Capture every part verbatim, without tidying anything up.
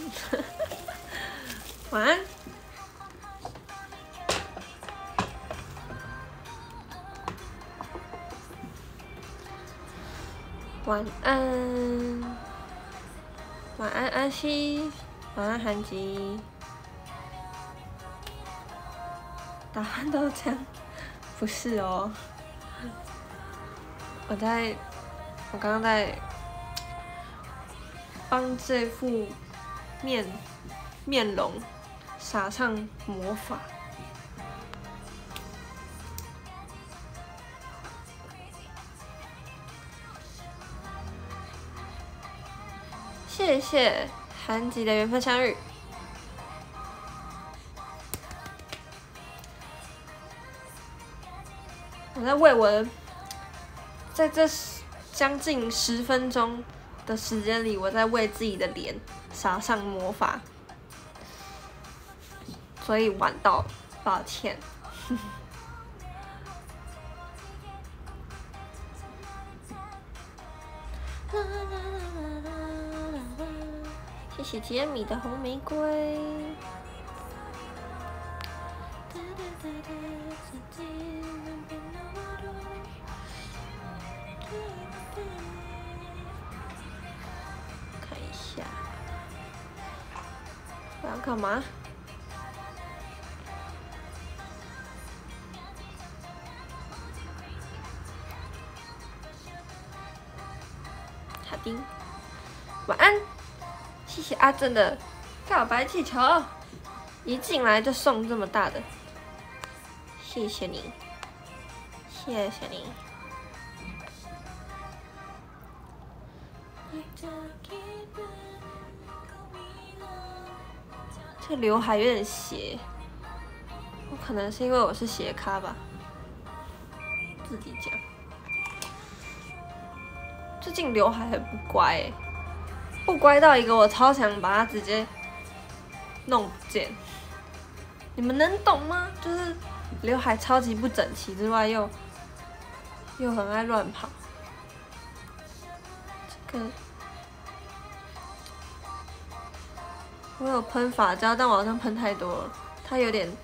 晚安。晚安，晚安安熙，晚安韩吉。打鼾都这样？不是哦，我在，我刚刚在帮这副面面容撒上魔法。谢谢韩吉的缘分相遇。我在为我的，在这将近十分钟的时间里，我在为自己的脸撒上魔法，所以晚到，抱歉。谢谢杰米的红玫瑰。看一下，我要干嘛？好的，晚安。谢谢阿正的告白气球，一进来就送这么大的，谢谢你，谢谢你。这刘海有点斜，我可能是因为我是斜咖吧，自己讲。最近刘海很不乖欸，不乖到一个我超想把它直接弄不见。你们能懂吗？就是刘海超级不整齐之外，又又很爱乱跑。这个我有喷发胶，但我好像喷太多了，它有点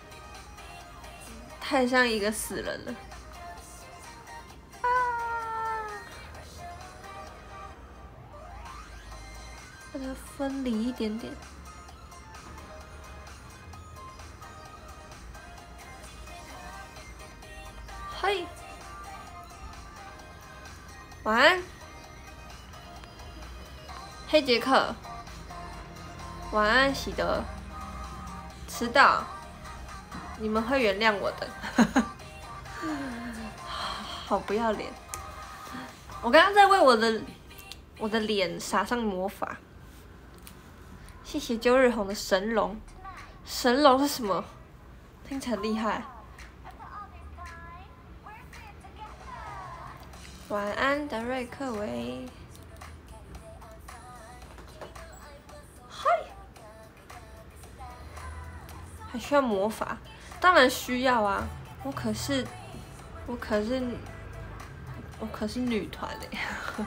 太像一个死人了。啊！把它分离一点点。嘿，晚安，黑杰克。晚安，喜德。迟到，你们会原谅我的。好不要脸！我刚刚在为我的我的脸撒上魔法。谢谢九日红的神龙，神龙是什么？听起来厉害。晚安，德瑞克维。嗨，还需要魔法？当然需要啊！我可是，我可是，我可是女团哎。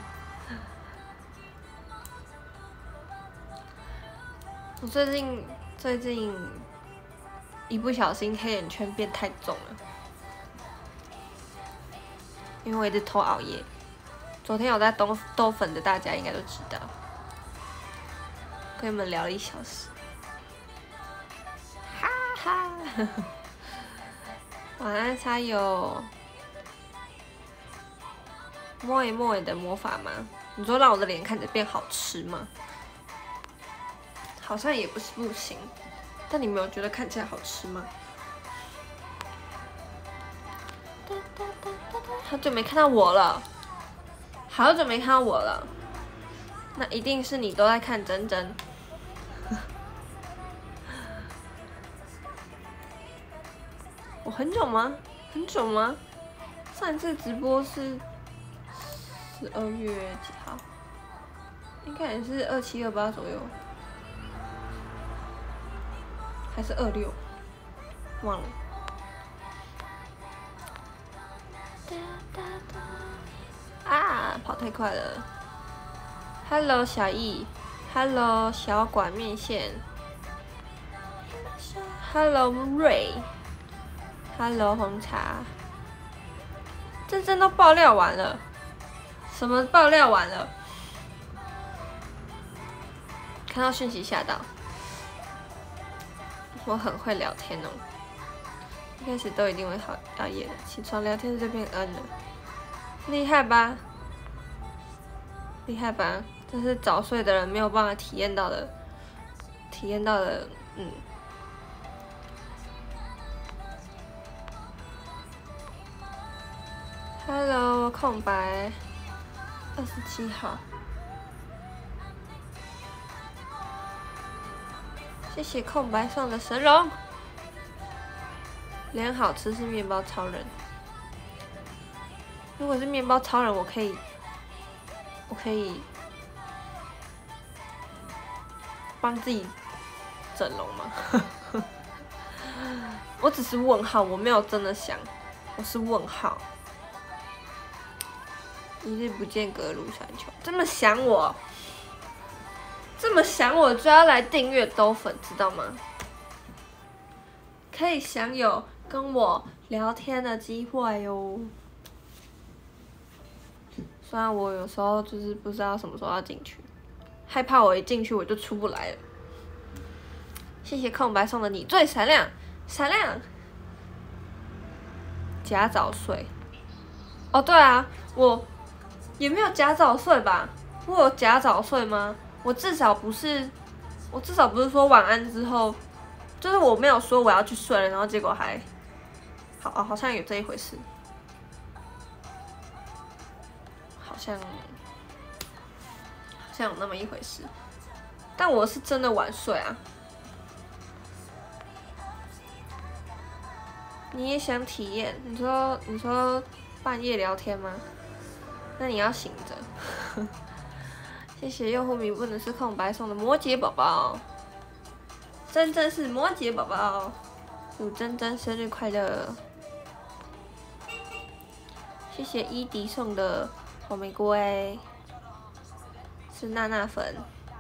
我最近最近一不小心黑眼圈变太重了。因为我一直偷熬夜，昨天有在兜兜粉的大家应该都知道，跟你们聊了一小时，哈哈。晚安，沙友。摸一摸你的魔法吗？你说让我的脸看着变好吃吗？好像也不是不行，但你没有觉得看起来好吃吗？好久没看到我了，好久没看到我了，那一定是你都在看真真。我很久吗？很久吗？上一次直播是十二月几号？应该也是二七二八左右，还是二六？忘了。啊，跑太快了。Hello， 小易 Hello， 小管面线。Hello， 瑞。Hello， 红茶。真真都爆料完了，什么爆料完了？看到讯息吓到。我很会聊天哦，一开始都一定会好熬夜的，起床聊天就变 N 了，厉害吧？厉害吧？这是早睡的人没有办法体验到的，体验到的，嗯。Hello， 空白，二十七号。谢谢空白送的神龙。脸好吃是面包超人。如果是面包超人，我可以，我可以帮自己整容吗？我只是问号，我没有真的想，我是问号。一日不见隔庐山丘，这么想我，这么想我就要来订阅兜粉，知道吗？可以享有跟我聊天的机会哟。虽然我有时候就是不知道什么时候要进去，害怕我一进去我就出不来了。谢谢空白送的你最闪亮，闪亮。假早睡。哦，对啊，我。也没有假早睡吧？我有假早睡吗？我至少不是，我至少不是说晚安之后，就是我没有说我要去睡了，然后结果还，好哦，好像有这一回事，好像，好像有那么一回事，但我是真的晚睡啊。你也想体验？你说，你说半夜聊天吗？那你要醒着。谢谢用户名不能是空白送的摩羯宝宝，真真是摩羯宝宝，祝真真生日快乐！谢谢伊迪送的红玫瑰，是娜娜粉，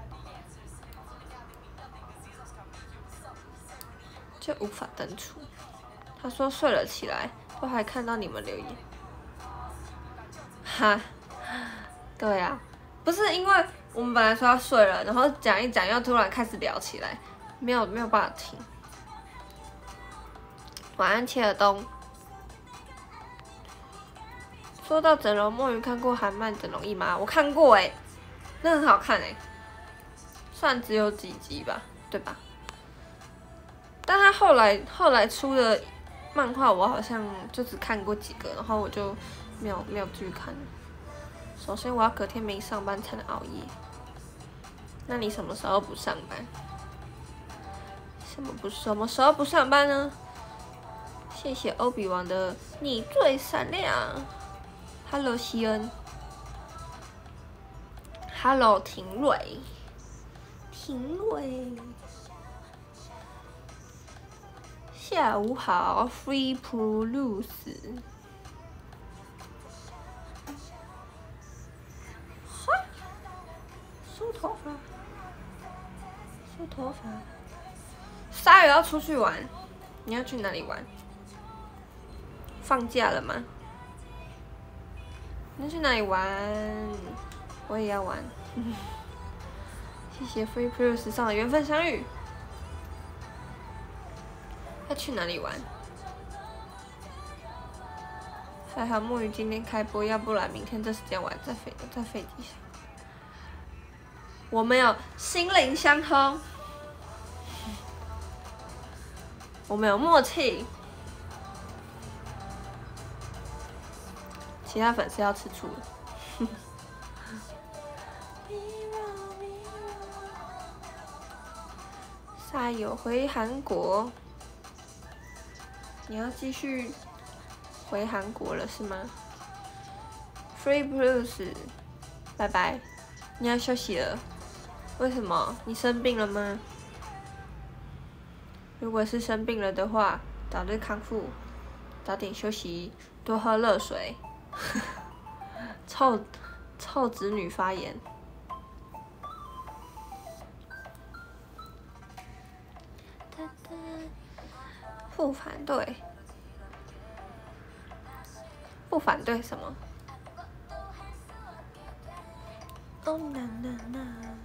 就无法登出。他说睡了起来，都还看到你们留言。哈，对啊，不是因为我们本来说要睡了，然后讲一讲，又突然开始聊起来，没有没有办法听。晚安，切尔东。说到整容，墨鱼看过韩漫整容一吗？我看过哎、欸，那很好看哎、欸，算只有几集吧，对吧？但他后来后来出的漫画，我好像就只看过几个，然后我就。没有没有继续看。首先我要隔天没上班才能熬夜。那你什么时候不上班？什么不什么时候不上班呢？谢谢欧比王的你最闪亮。Hello 西恩。Hello 廷瑞。廷瑞。下午好 ，Free Plus。梳头发，梳头发。鲨鱼要出去玩，你要去哪里玩？放假了吗？你要去哪里玩？我也要玩。谢谢 Free Plus 上的缘分相遇。要去哪里玩？还好墨鱼今天开播，要不然明天这时间我还在飞在飞机上。我们有心灵相通，我们有默契。其他粉丝要吃醋了。赛友回韩国，你要继续回韩国了是吗 ？Free Plus， 拜拜，你要休息了。为什么？你生病了吗？如果是生病了的话，早日康复，早点休息，多喝热水。臭臭子女发言。 不反对，不反对什么？哦啦啦啦！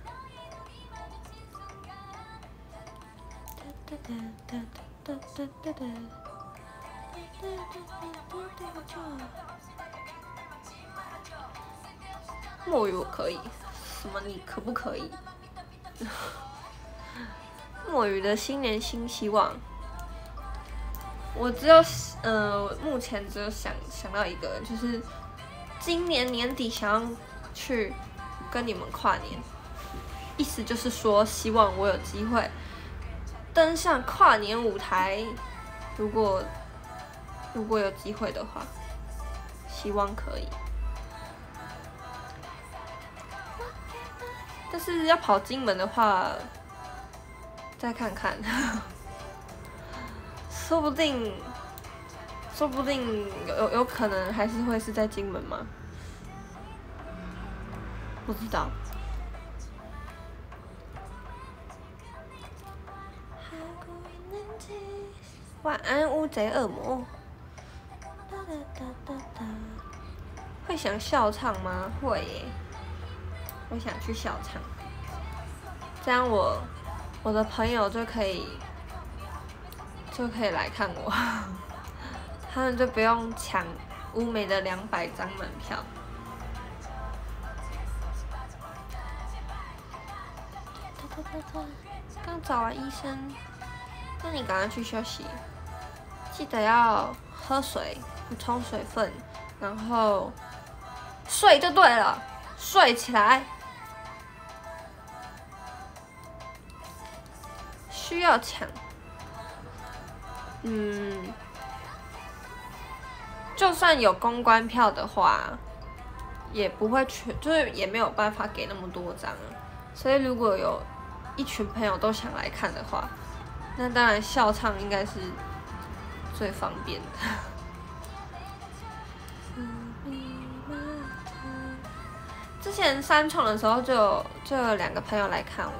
哒哒哒哒哒哒哒。墨鱼我可以，什么你可不可以？墨鱼的新年新希望，我只有呃，目前只有想想到一个，就是今年年底想要去跟你们跨年，意思就是说希望我有机会登上跨年舞台，如果如果有机会的话，希望可以。但是要跑金门的话，再看看，说不定，说不定有有有可能还是会是在金门吗？不知道。晚安，乌贼恶魔。会想笑场吗？会耶。我想去笑场，这样我我的朋友就可以就可以来看我，他们就不用抢乌梅的两百张门票。刚找完医生，那你赶快去休息，记得要喝水，补充水分，然后睡就对了，睡起来。需要抢，嗯，就算有公关票的话，也不会全，就是也没有办法给那么多张啊。所以如果有一群朋友都想来看的话，那当然笑场应该是最方便的。之前三创的时候就有就有两个朋友来看我。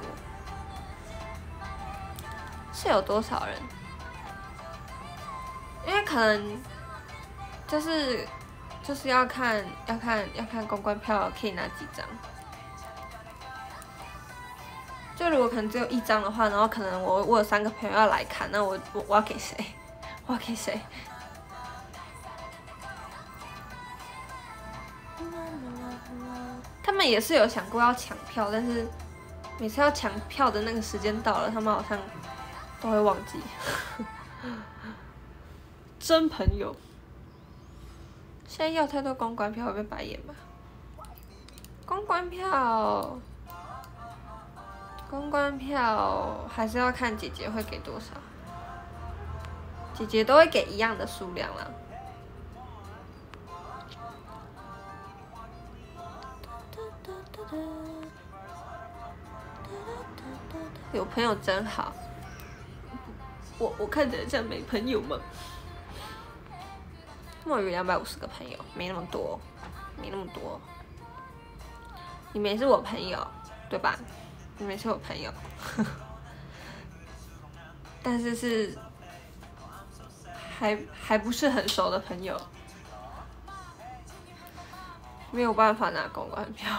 是有多少人？因为可能就是就是要看要看要看公关票可以拿几张。就如果可能只有一张的话，然后可能我我有三个朋友要来看，那我我我要给谁？我要给谁？他们也是有想过要抢票，但是每次要抢票的那个时间到了，他们好像都会忘记。真朋友，现在要太多公关票会被白眼吧？公关票，公关票还是要看姐姐会给多少，姐姐都会给一样的数量啦。有朋友真好，我我看起来像没朋友吗？墨鱼两百五十个朋友，没那么多，没那么多。你们也是我朋友，对吧？你们也是我朋友，但是是还还不是很熟的朋友，没有办法拿公关票。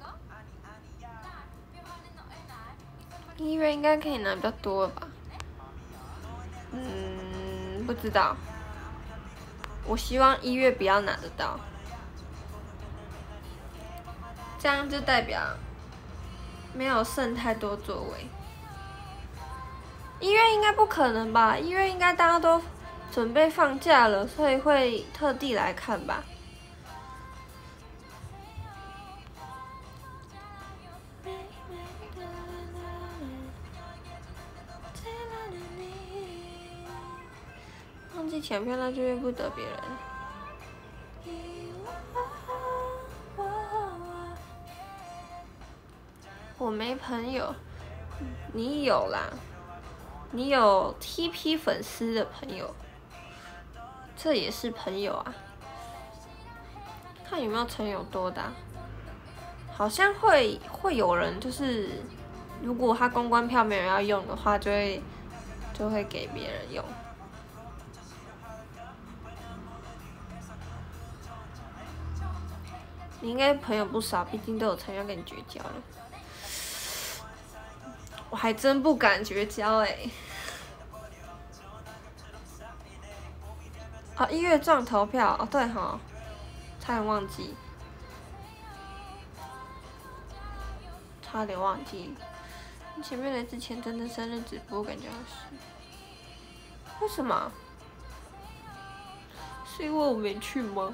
一月应该可以拿比较多吧？嗯，不知道。我希望一月不要拿得到，这样就代表没有剩太多座位。一月应该不可能吧？一月应该大家都准备放假了，所以会特地来看吧。忘记抢票那就怨不得别人。我没朋友，你有啦，你有 T P 粉丝的朋友，这也是朋友啊。看有没有朋友多的、啊，好像会会有人就是，如果他公关票没有人要用的话，就会就会给别人用。你应该朋友不少，毕竟都有成要跟你绝交了。我还真不敢绝交哎、欸。哦，一月中投票哦，对哈，差点忘记，差点忘记。前面来之前真的生日直播，感觉好是。为什么？是因为我没去吗？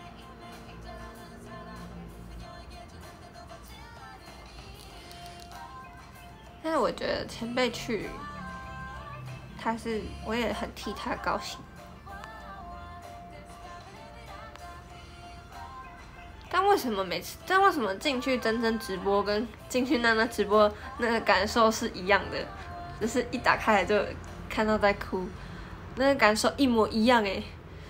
但是我觉得前辈去，他是我也很替他高兴。但为什么每次？但为什么进去真真直播跟进去娜娜直播那个感受是一样的？只是一打开来就看到在哭，那个感受一模一样哎。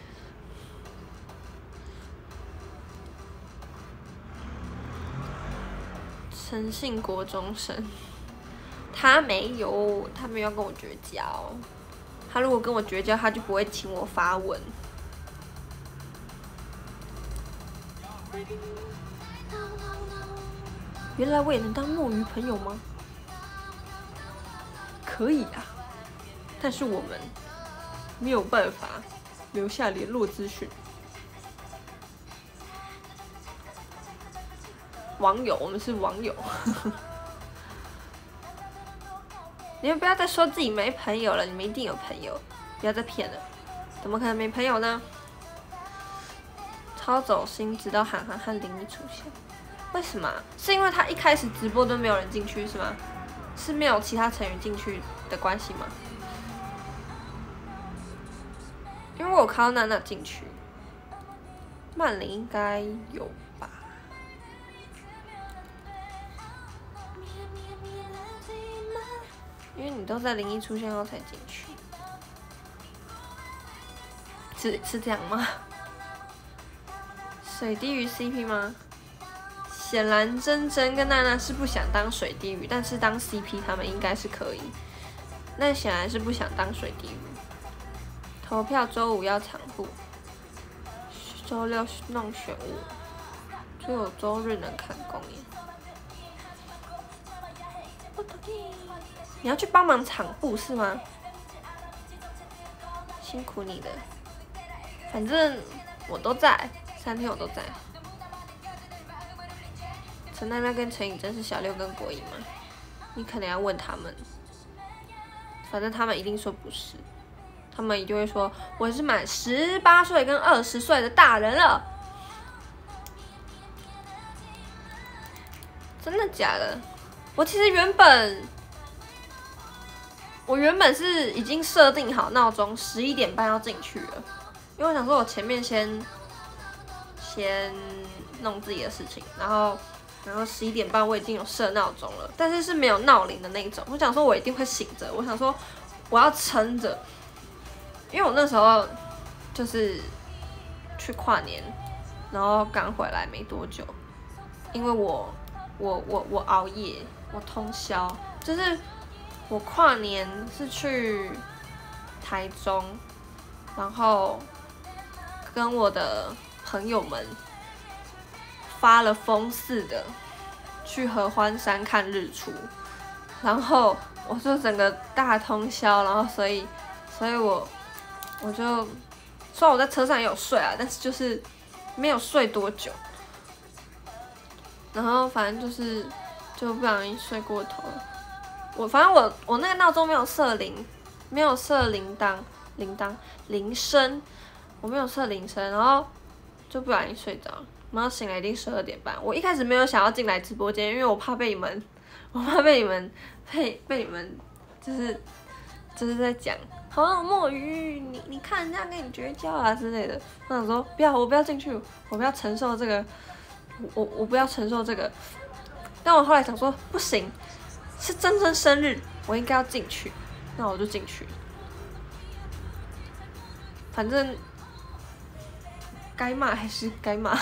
诚信国中生，他没有，他没有跟我绝交。他如果跟我绝交，他就不会请我发文。原来我也能当墨鱼朋友吗？可以啊，但是我们没有办法留下联络资讯。网友，我们是网友。你们不要再说自己没朋友了，你们一定有朋友，不要再骗了。怎么可能没朋友呢？超走心，直到涵涵和林一出现。为什么？是因为他一开始直播都没有人进去是吗？是没有其他成员进去的关系吗？因为我有看到娜娜进去，曼玲应该有吧？因为你都在林一出现后才进去，是是这样吗？水滴鱼 C P 吗？显然珍珍跟娜娜是不想当水滴鱼，但是当 C P 他们应该是可以。那显然是不想当水滴鱼。投票周五要场部，周六弄选物，只有周日能看公演。你要去帮忙场部是吗？辛苦你了。反正我都在，三天我都在。陈娜娜跟陈颖真是小六跟国颖吗？你可能要问他们。反正他们一定说不是，他们一定会说我是满十八岁跟二十岁的大人了。真的假的？我其实原本，我原本是已经设定好闹钟，十一点半要进去了，因为我想说我前面先先弄自己的事情，然后然后十一点半我已经有设闹钟了，但是是没有闹铃的那种。我想说我一定会醒着，我想说我要撑着，因为我那时候就是去跨年，然后刚回来没多久，因为我我我我熬夜，我通宵，就是我跨年是去台中，然后跟我的朋友们发了疯似的去合欢山看日出，然后我就整个大通宵，然后所以所以我我就虽然我在车上也有睡啊，但是就是没有睡多久，然后反正就是就不小心睡过头了。我反正我我那个闹钟没有设铃，没有设铃铛铃铛铃声，我没有设铃声，然后就不小心睡着了。然后醒来已经十二点半。我一开始没有想要进来直播间，因为我怕被你们，我怕被你们被被你们就是就是在讲，好像墨鱼，你你看人家跟你绝交啊之类的。我想说不要，我不要进去，我不要承受这个，我我不要承受这个。但我后来想说不行，是真真生日，我应该要进去，那我就进去。反正。该骂还是该骂，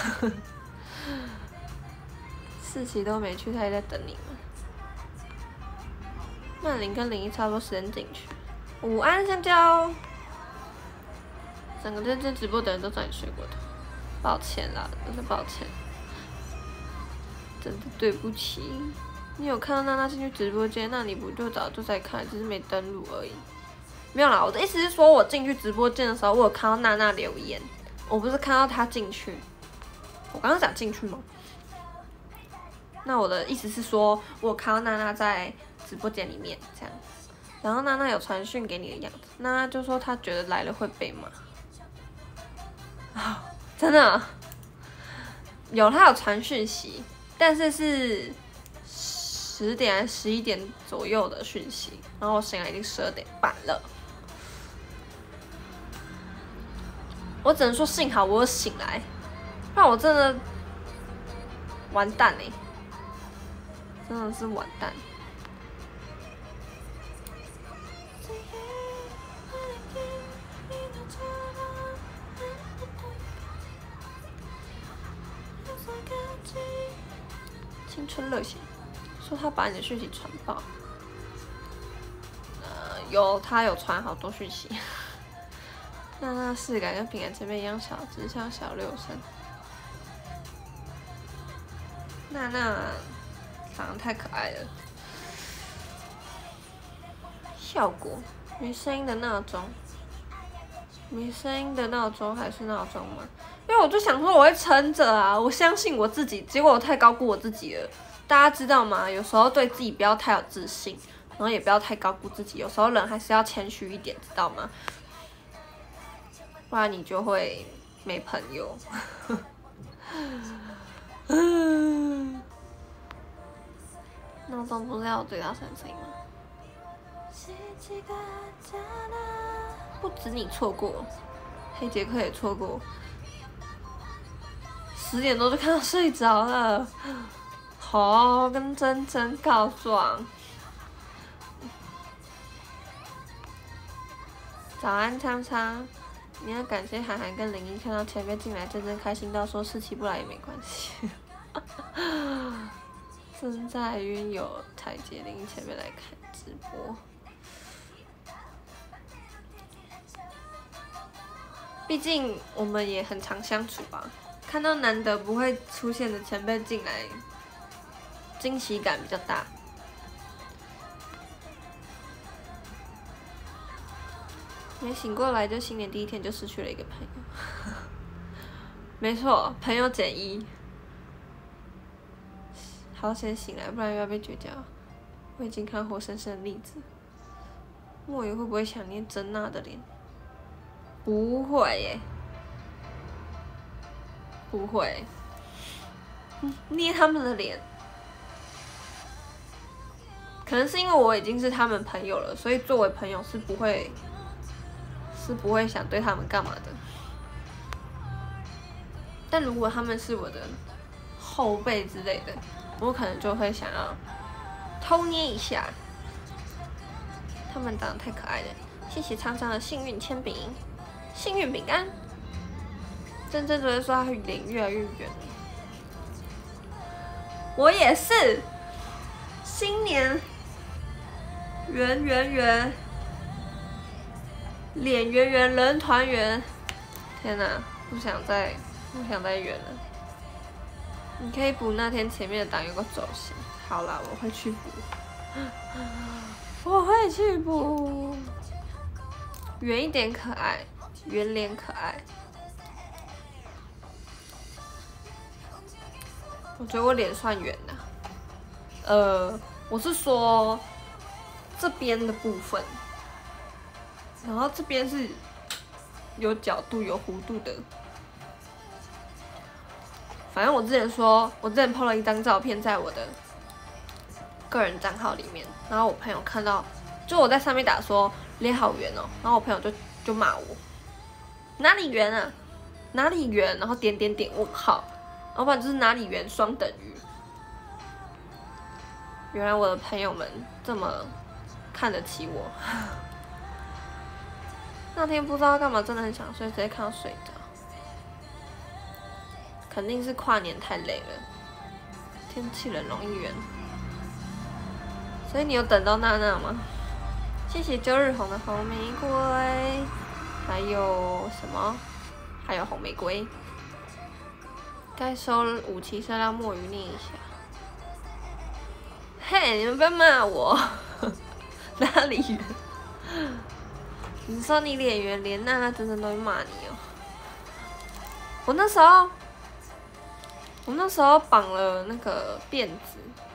四期都没去，他也在等你们。曼玲跟林一差不多时间进去， 午安香蕉，整个认真直播的人都知道你睡过头，抱歉啦，真的抱歉，真的对不起。你有看到娜娜进去直播间，那你不就早就在看，只是没登录而已。没有啦，我的意思是说，我进去直播间的时候，我有看到娜娜留言，我不是看到她进去。我刚刚讲进去吗？那我的意思是说，我有看到娜娜在直播间里面这样。然后娜娜有传讯给你的样子，娜娜就说她觉得来了会被骂。啊，真的有，她有传讯息，但是是十点还是十一点左右的讯息，然后我醒来已经十二点半了。我只能说幸好我有醒来，不然我真的完蛋哎、欸，真的是完蛋。青春热血说他把你的讯息传爆，呃，有他有传好多讯息。娜娜视感跟平安前面一样小，只是像小六生。娜娜长得太可爱了，效果没声音的闹钟，没声音的闹钟还是闹钟吗？因为我就想说我会撑着啊，我相信我自己，结果我太高估我自己了。大家知道吗？有时候对自己不要太有自信，然后也不要太高估自己，有时候人还是要谦虚一点，知道吗？不然你就会没朋友。闹钟不是要有最大声声音吗？不止你错过，黑杰克也错过。十点多就看到睡着了，好、哦，跟真真告状。早安，昌昌。你要感谢涵涵跟林一看到前辈进来，真真开心到说事情不来也没关系。正在晕有台阶，林一前辈来看直播。毕竟我们也很常相处吧，看到难得不会出现的前辈进来，惊喜感比较大。没醒过来就新年第一天就失去了一个朋友。没错，朋友减一。好险醒来，不然又要被绝交。我已经看活生生的例子。莫言会不会想念真娜的脸？不会耶，不会。捏他们的脸，可能是因为我已经是他们朋友了，所以作为朋友是不会。是不会想对他们干嘛的，但如果他们是我的后辈之类的，我可能就会想要偷捏一下。他们长得太可爱了，谢谢昌昌的幸运铅笔、幸运饼干。真真昨天说他脸越来越圆，我也是，新年圆圆圆。脸圆圆，人团圆。天哪，不想再不想再圆了。你可以补那天前面的档有个走形。好啦，我会去补。我会去补。圆一点可爱，圆脸可爱。我觉得我脸算圆的。呃，我是说这边的部分。然后这边是有角度、有弧度的。反正我之前说，我之前 po 了一张照片在我的个人账号里面，然后我朋友看到，就我在上面打说脸好圆哦，然后我朋友就就骂我，哪里圆啊，哪里圆，然后点点点问号，要不然就是哪里圆双等于。原来我的朋友们这么看得起我。那天不知道干嘛，真的很想睡，直接看到睡着。肯定是跨年太累了，天气冷容易圆。所以你有等到娜娜吗？ 谢谢周日红的红玫瑰，还有什么？还有红玫瑰。该收五期声让墨鱼念一下。嘿，你们不要骂我，哪里人？你说你脸圆，连娜娜真的都会骂你哦。我那时候，我那时候绑了那个辫子，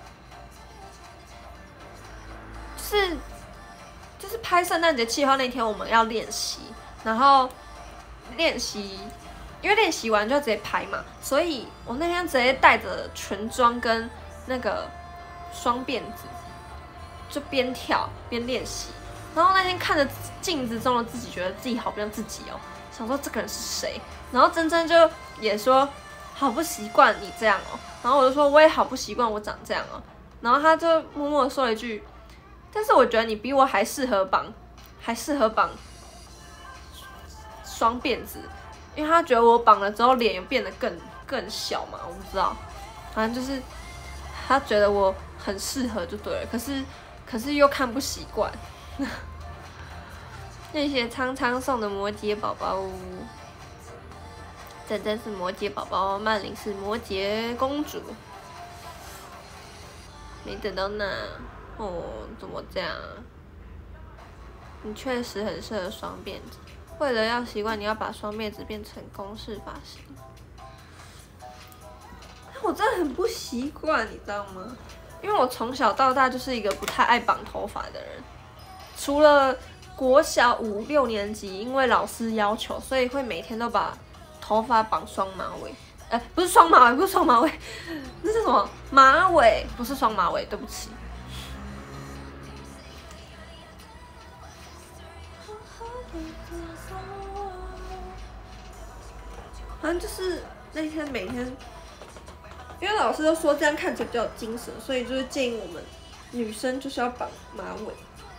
就是就是拍圣诞节企划那天我们要练习，然后练习，因为练习完就要直接拍嘛，所以我那天直接带着全妆跟那个双辫子，就边跳边练习。然后那天看着镜子中的自己，觉得自己好不像自己哦，想说这个人是谁？然后珍珍就也说好不习惯你这样哦，然后我就说我也好不习惯我长这样哦，然后他就默默说了一句，但是我觉得你比我还适合绑，还适合绑双辫子，因为他觉得我绑了之后脸变得更更小嘛，我不知道，反正就是他觉得我很适合就对了，可是可是又看不习惯。谢谢苍苍送的摩羯宝宝，珍珍是摩羯宝宝，曼玲是摩羯公主，没等到呢。哦，怎么这样？你确实很适合双辫子，为了要习惯，你要把双辫子变成公式发型。我真的很不习惯，你知道吗？因为我从小到大就是一个不太爱绑头发的人。除了国小五六年级，因为老师要求，所以会每天都把头发绑双马尾。哎、欸，不是双马尾，不是双马尾，那是什么？马尾，不是双马尾，对不起。反正就是那天每天，因为老师都说这样看起来比较有精神，所以就是建议我们女生就是要绑马尾。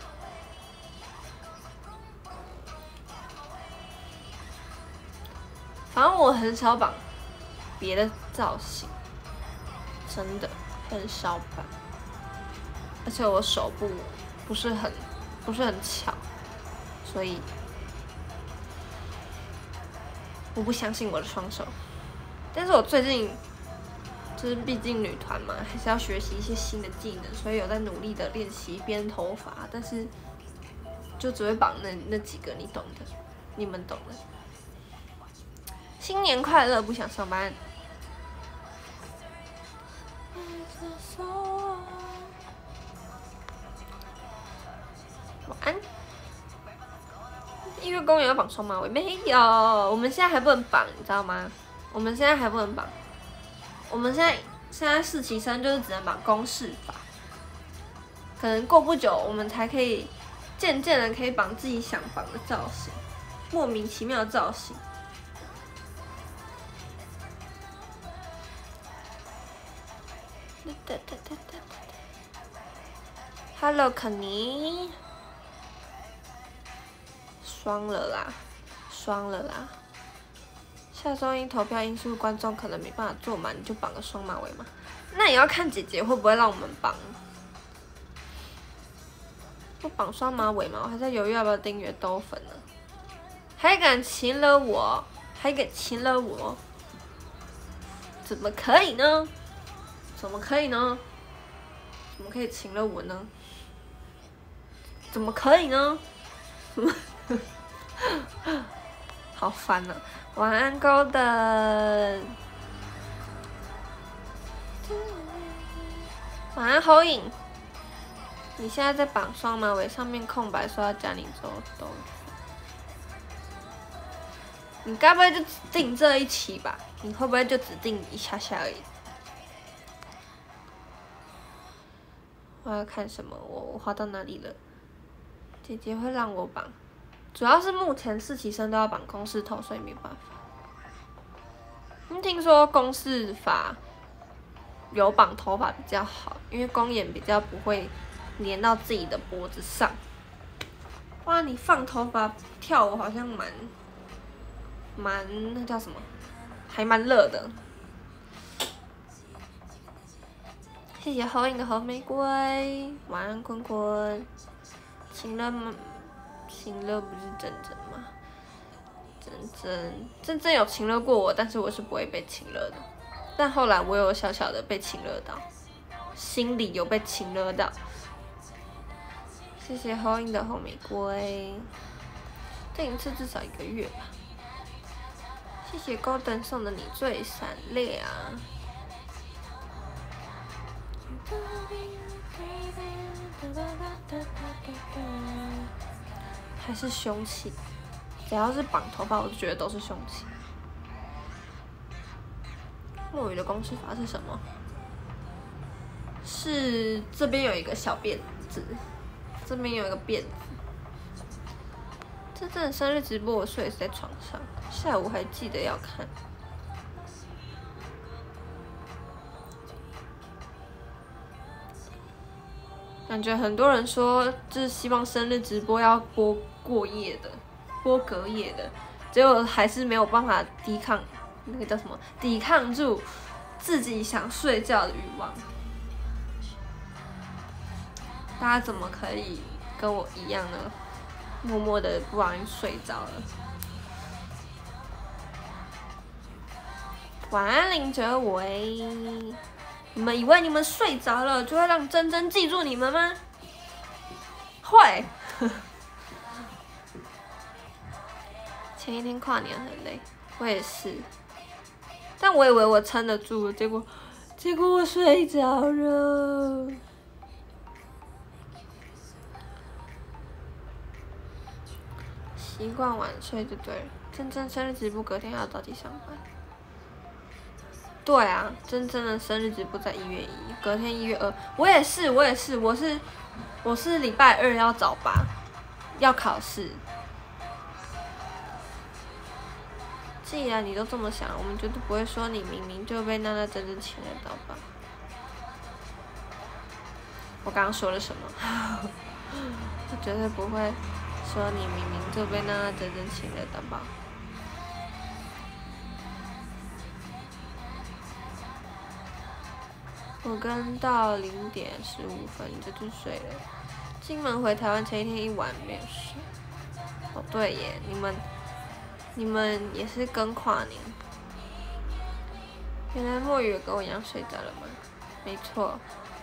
反正我很少绑别的造型，真的很少绑，而且我手部不是很不是很巧，所以我不相信我的双手。但是我最近就是毕竟女团嘛，还是要学习一些新的技能，所以有在努力的练习编头发，但是就只会绑那那几个，你懂的，你们懂的。新年快乐，不想上班。晚安。音乐公园要绑双马尾没有？我们现在还不能绑，你知道吗？我们现在还不能绑。我们现在现在实习生就是只能绑公式法，可能过不久我们才可以渐渐的可以绑自己想绑的造型，莫名其妙的造型。Hello， 肯尼，双了啦，双了啦。下周一投票因素，观众可能没办法坐满，你就绑个双马尾嘛。那也要看姐姐会不会让我们绑。不绑双马尾嘛，我还在犹豫要不要订阅兜粉呢。还敢擒了我，还敢擒了我，怎么可以呢？怎么可以呢？怎么可以擒了我呢？怎么可以呢？好烦啊！晚安 ，Golden。晚安，侯颖。你现在在绑双马尾，上面空白说要加你周兜。你该不会就只定这一期吧？你会不会就只定一下下而已？我要看什么？我我滑到哪里了？姐姐会让我绑，主要是目前实习生都要绑公式头，所以没办法。听说公式法有绑头发比较好，因为公眼比较不会粘到自己的脖子上。哇，你放头发跳舞好像蛮蛮那叫什么？还蛮热的。谢谢后印的红玫瑰，晚安坤坤。 情乐吗？情乐不是真真吗？真真真真有情乐过我，但是我是不会被情乐的。但后来我有小小的被情乐到，心里有被情乐到。谢谢后音的红玫瑰，电影次至少一个月吧。谢谢 Golden 送的你最闪亮。还是凶器，只要是绑头发，我就觉得都是凶器。墨鱼的公式法是什么？是这边有一个小辫子，这边有一个辫子。这真的生日直播，我睡的是在床上，下午还记得要看。感觉很多人说，就是希望生日直播要播过夜的，播隔夜的，结果还是没有办法抵抗那个叫什么，抵抗住自己想睡觉的欲望。大家怎么可以跟我一样呢？默默的不小心睡着了。晚安林哲维。你们以为你们睡着了就会让珍珍记住你们吗？会。前一天跨年很累，我也是，但我以为我撑得住，结果结果我睡着了。习惯晚睡就对了。珍珍生日直播隔天要早起上班。对啊，真正的生日直播在一月一，隔天一月二。我也是，我也是，我是我是礼拜二要早八，要考试。既然你都这么想，我们绝对不会说你明明就被娜娜真正牵了到吧？我刚刚说了什么？我绝对不会说你明明就被娜娜真正牵了到吧？我跟到零点十五分就去睡了。金门回台湾前一天一晚没有睡。哦对耶，你们你们也是跟跨年。原来墨雨跟我一样睡着了吗？没错。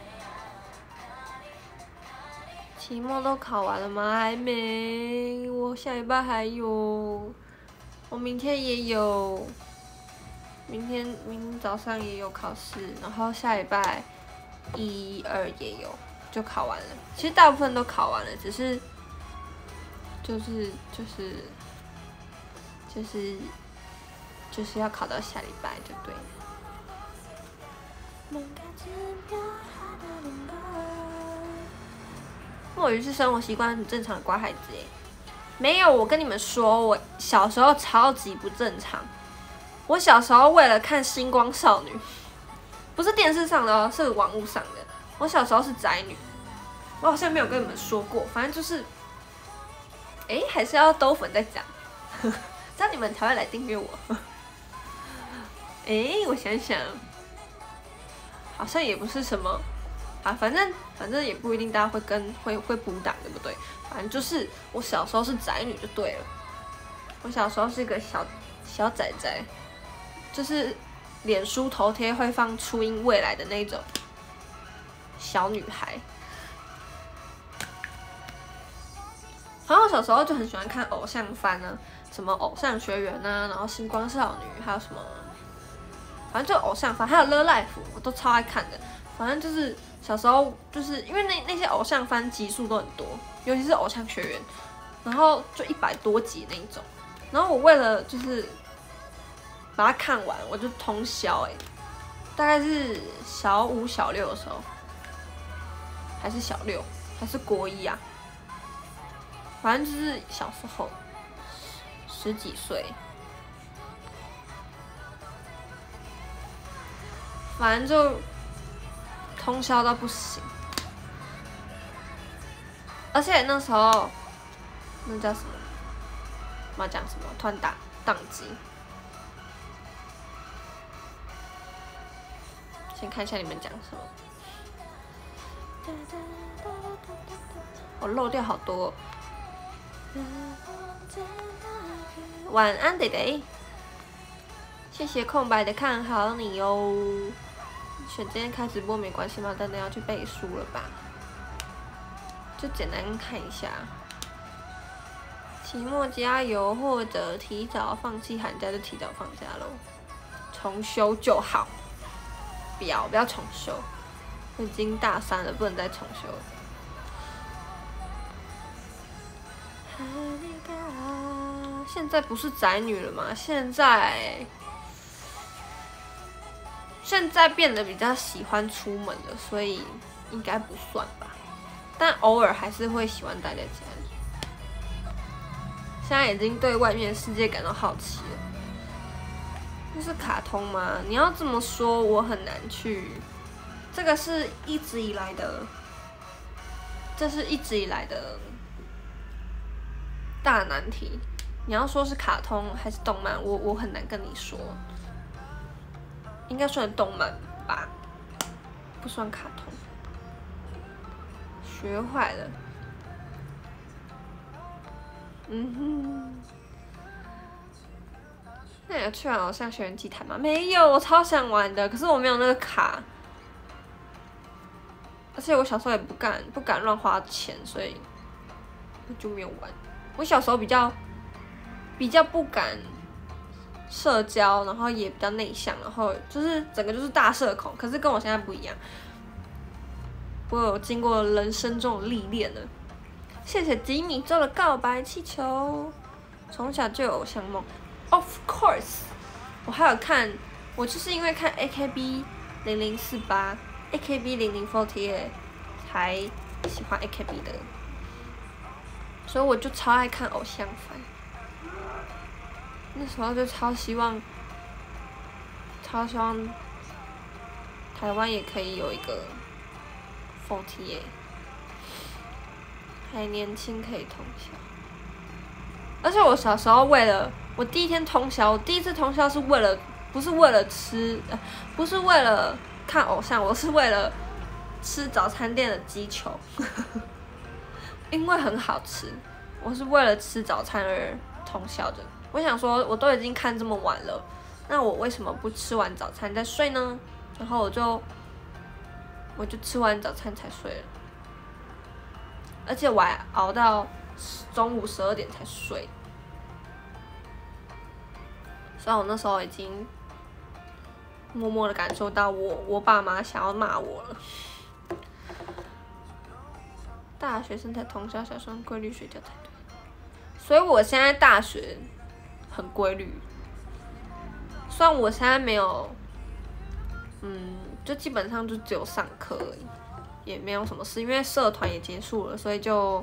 期末都考完了吗？还没，我下礼拜还有，我明天也有。明天明天早上也有考试，然后下礼拜一二也有，就考完了。其实大部分都考完了，只是就是就是就是就是要考到下礼拜就对了。墨鱼是生活习惯很正常的乖孩子耶。没有，我跟你们说，我小时候超级不正常。我小时候为了看《星光少女》，不是电视上的哦，是网络上的。我小时候是宅女，我好像没有跟你们说过，反正就是，哎，还是要兜粉再讲，这样你们才会来订阅我。哎，我想想，好像也不是什么，啊，反正反正也不一定大家会跟会会补档，对不对？反正就是我小时候是宅女就对了，我小时候是一个小小宅宅。就是脸书头贴会放初音未来的那种小女孩，然后小时候就很喜欢看偶像番啊，什么偶像学园啊，然后星光少女，还有什么，反正就偶像番，还有 Love Life， 我都超爱看的。反正就是小时候就是因为那那些偶像番集数都很多，尤其是偶像学园，然后就一百多集那一种，然后我为了就是把它看完，我就通宵哎、欸，大概是小五小六的时候，还是小六，还是国一啊？反正就是小时候，十几岁，反正就通宵到不行。而且那时候那叫什么？我要讲什么？突然打宕机。先看一下你们讲什么。 我漏掉好多。晚安，弟弟。谢谢空白的看好你哦。选今天开直播没关系吗？等等要去背书了吧？就简单看一下。期末加油，或者提早放弃寒假就提早放假喽。重修就好，不要不要重修。我已经大三了，不能再重修了。现在不是宅女了吗？现在。现在变得比较喜欢出门了，所以应该不算吧。但偶尔还是会喜欢待在家里。现在已经对外面的世界感到好奇了。这是卡通吗？你要这么说，我很难去。这个是一直以来的，这是一直以来的大难题。你要说是卡通还是动漫，我我很难跟你说。应该算动漫吧，不算卡通。学坏了。嗯哼。那有去玩偶像学园祭坛吗？没有，我超想玩的，可是我没有那个卡。而且我小时候也不敢不敢乱花钱，所以我就没有玩。我小时候比较比较不敢。社交，然后也比较内向，然后就是整个就是大社恐，可是跟我现在不一样。我有经过人生中的历练了。谢谢吉米做的告白气球。从小就有偶像梦 ，Of course。我还有看，我就是因为看 A K B 零零四八、A K B 零零四八才喜欢 A K B 的，所以我就超爱看偶像番。那时候就超希望，超希望台湾也可以有一个四八，还年轻可以通宵。而且我小时候为了我第一天通宵，我第一次通宵是为了不是为了吃，呃、不是为了看偶像，我是为了吃早餐店的鸡球，因为很好吃。我是为了吃早餐而通宵的。我想说，我都已经看这么晚了，那我为什么不吃完早餐再睡呢？然后我就，我就吃完早餐才睡了，而且我还熬到中午十二点才睡。虽然我那时候已经默默的感受到我我爸妈想要骂我了。大学生才通宵，小双规律睡觉才对。所以我现在大学。很规律，虽然我现在没有，嗯，就基本上就只有上课而已，也没有什么事，因为社团也结束了，所以就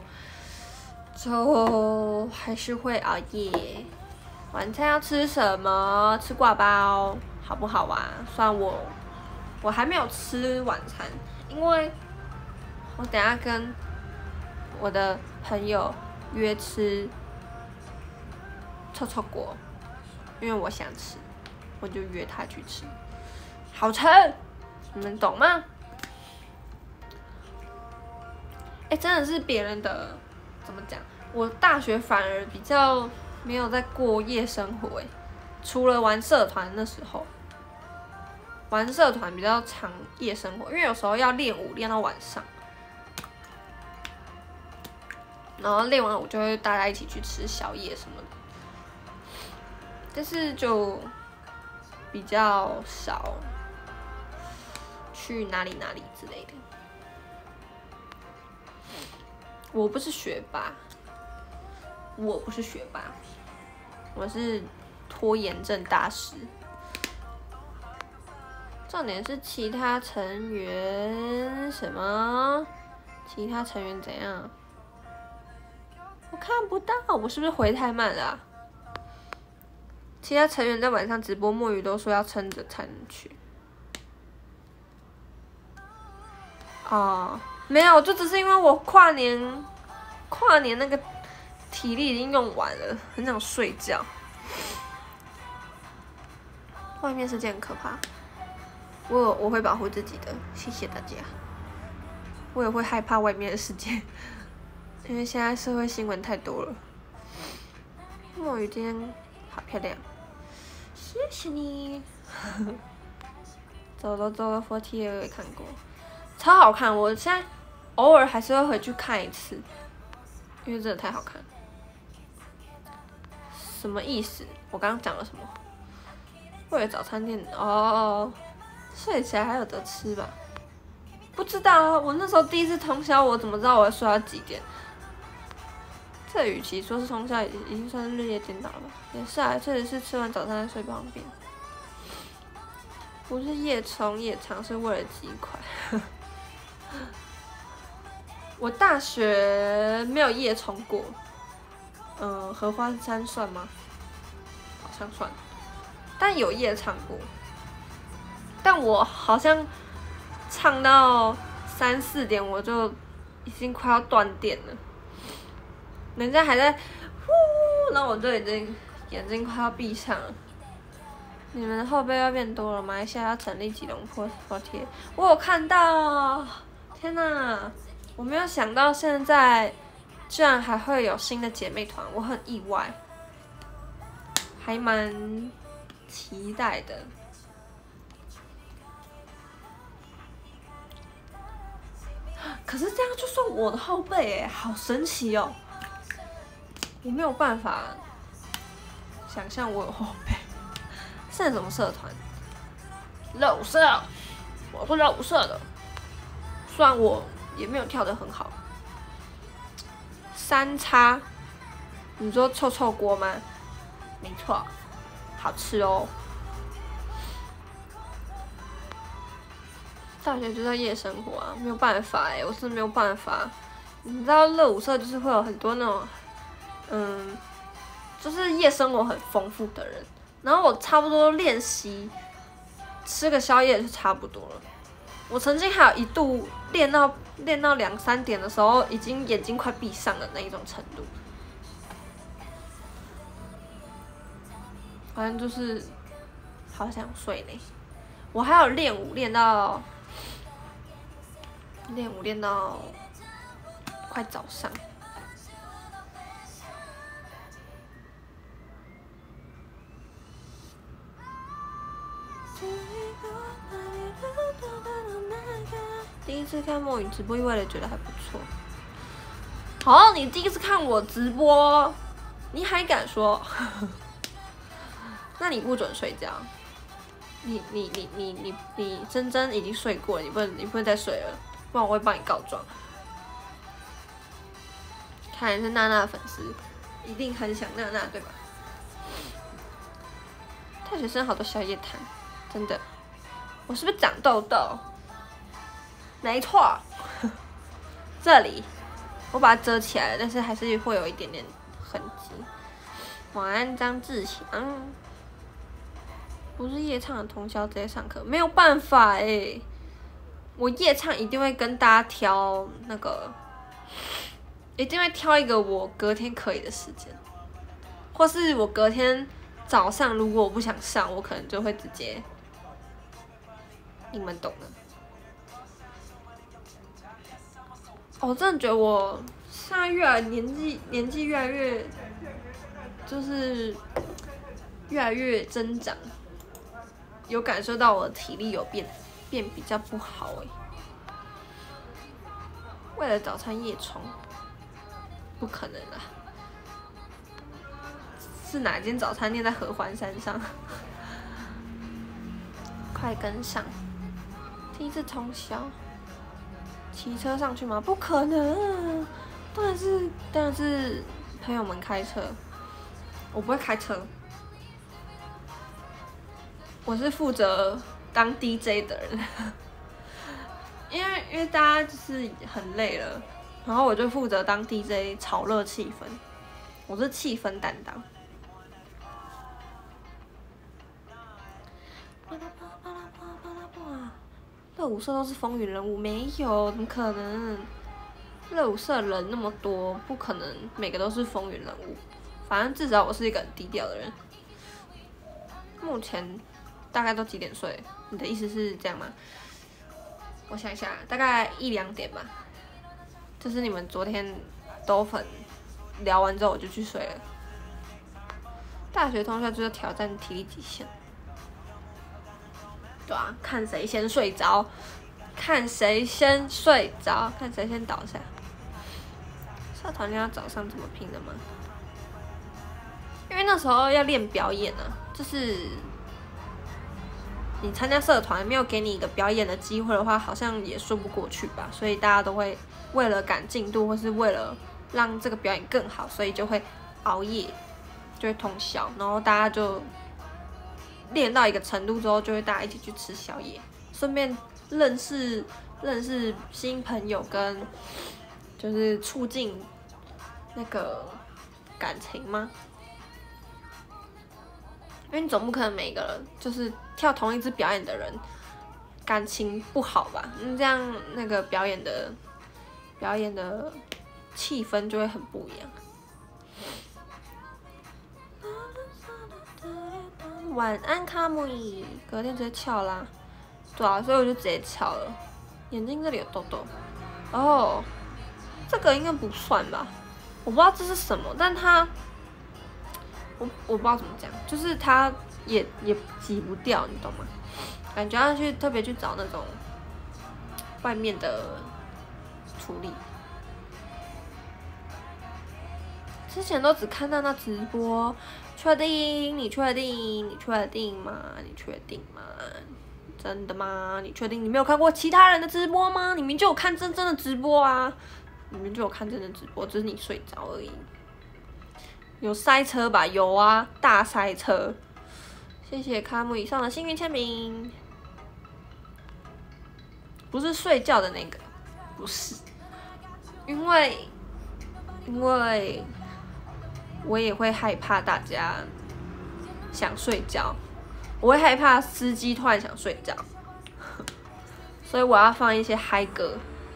就还是会熬夜。晚餐要吃什么？吃挂包，好不好啊？虽然我我还没有吃晚餐，因为我等一下跟我的朋友约吃。臭臭果，因为我想吃，我就约他去吃，好吃，你们懂吗？哎、欸，真的是别人的，怎么讲？我大学反而比较没有在过夜生活，哎，除了玩社团那时候，玩社团比较常夜生活，因为有时候要练舞练到晚上，然后练完舞就会大家一起去吃宵夜什么的。但是就比较少去哪里哪里之类的。我不是学霸，我不是学霸，我是拖延症大师。重点是其他成员什么？其他成员怎样？我看不到，我是不是回太慢了啊？其他成员在晚上直播，墨鱼都说要撑着才能去。哦，没有，就只是因为我跨年，跨年那个体力已经用完了，很想睡觉。外面世界很可怕，我我会保护自己的，谢谢大家。我也会害怕外面的世界。 因为现在社会新闻太多了。墨雨今天好漂亮，谢谢你。走了走了 ，forty eight 我也看过，超好看。我现在偶尔还是会回去看一次，因为真的太好看。什么意思？我刚刚讲了什么？为了早餐店哦，睡起来还有得吃吧？不知道啊，我那时候第一次通宵，我怎么知道我要睡到几点？这与其说是通宵，已经算是日夜颠倒了吧？也是啊，确实是吃完早餐再睡旁边。不是夜冲夜唱，是为了鸡块。我大学没有夜冲过，嗯，合欢山算吗？好像算，但有夜唱过。但我好像唱到三四点，我就已经快要断电了。人家还在呼，那我就已经眼睛快要闭上了。你们的后辈要变多了，马来西亚要成立吉隆坡火铁，我有看到，天哪！我没有想到现在居然还会有新的姐妹团，我很意外，还蛮期待的。可是这样就算我的后辈哎，好神奇哦！我没有办法想象我有后辈。现在什么社团？热舞社，我是热舞社的。虽然我也没有跳得很好。三叉，你说臭臭锅吗？没错，好吃哦。大学就在夜生活啊，没有办法哎、欸，我是没有办法。你知道热舞社就是会有很多那种，嗯，就是夜生活很丰富的人。然后我差不多练习吃个宵夜就差不多了。我曾经还有一度练到练到两三点的时候，已经眼睛快闭上了那一种程度。反正就是好想睡呢。我还有练舞练到练舞练到快早上。第一次看墨雨直播，意外的觉得还不错。好，你第一次看我直播，你还敢说？那你不准睡觉。你你你你你你真真已经睡过了，你不能你不能再睡了，不然我会帮你告状。看来是娜娜的粉丝，一定很想娜娜对吧？大学生好多宵夜摊，真的。我是不是长痘痘？没错，这里我把它遮起来了，但是还是会有一点点痕迹。晚安，张志祥。不是夜唱的通宵直接上课，没有办法哎、欸。我夜唱一定会跟大家挑那个，一定会挑一个我隔天可以的时间，或是我隔天早上如果我不想上，我可能就会直接，你们懂的。哦、我真的觉得我现在越来年纪年纪越来越，就是越来越增长。有感受到我的体力有变变比较不好哎、欸。为了早餐夜冲，不可能啦！是哪间早餐店在合欢山上？快跟上！第一次通宵，骑车上去吗？不可能！当然是当然是朋友们开车，我不会开车。我是负责当 D J 的人，因为因为大家就是很累了，然后我就负责当 D J 炒热气氛，我是气氛担当。热舞社都是风云人物，没有，怎么可能？热舞社人那么多，不可能每个都是风云人物。反正至少我是一个很低调的人。目前。大概都几点睡？你的意思是这样吗？我想一下，大概一两点吧。就是你们昨天都粉聊完之后我就去睡了。大学通宵就是挑战体力极限，对啊，看谁先睡着，看谁先睡着，看谁先倒下。社团练到早上这么拼的吗？因为那时候要练表演啊，就是你参加社团没有给你一个表演的机会的话，好像也说不过去吧。所以大家都会为了赶进度，或是为了让这个表演更好，所以就会熬夜，就会通宵，然后大家就练到一个程度之后，就会大家一起去吃宵夜，顺便认识认识新朋友，跟就是促进那个感情吗？因为你总不可能每个人就是跳同一支表演的人感情不好吧？嗯，这样那个表演的表演的气氛就会很不一样。晚安，卡姆伊，隔天直接翘啦。对啊，所以我就直接翘了。眼睛这里有痘痘。哦，这个应该不算吧？我不知道这是什么，但它。我我不知道怎么讲，就是它也也挤不掉，你懂吗？感觉要去特别去找那种外面的处理。之前都只看到那直播，确定？你确定？你确定吗？你确定吗？真的吗？你确定你没有看过其他人的直播吗？你明明就有看真正的直播啊！你明明就有看真正的直播，只是你睡着而已。有塞车吧？有啊，大塞车。谢谢卡姆以上的幸运签名。不是睡觉的那个，不是，因为因为我也会害怕大家想睡觉，我会害怕司机突然想睡觉，所以我要放一些嗨歌。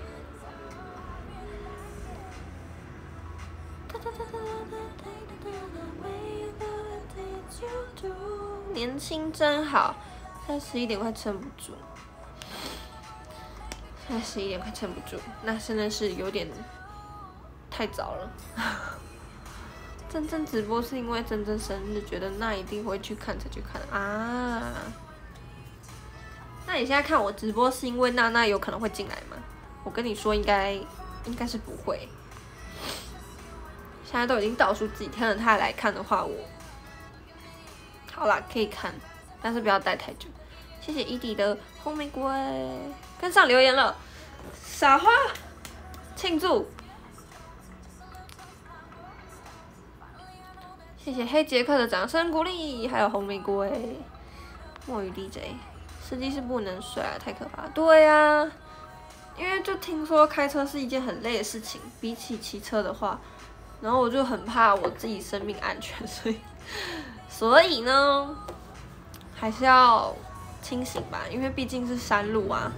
年轻真好，现在十一点快撑不住，现在十一点快撑不住，那真的是有点太早了。真正直播是因为真正生日，觉得那一定会去看才去看啊。那你现在看我直播是因为娜娜有可能会进来吗？我跟你说，应该应该是不会。现在都已经倒数几天了，他还来看的话，我。好啦，可以看，但是不要待太久。谢谢伊迪的红玫瑰，跟上留言了，撒花，庆祝！谢谢黑杰克的掌声鼓励，还有红玫瑰。墨鱼 D J， 司机是不能睡啊，太可怕了。对呀、啊，因为就听说开车是一件很累的事情，比起骑车的话，然后我就很怕我自己生命安全，所以。所以呢，还是要清醒吧，因为毕竟是山路啊。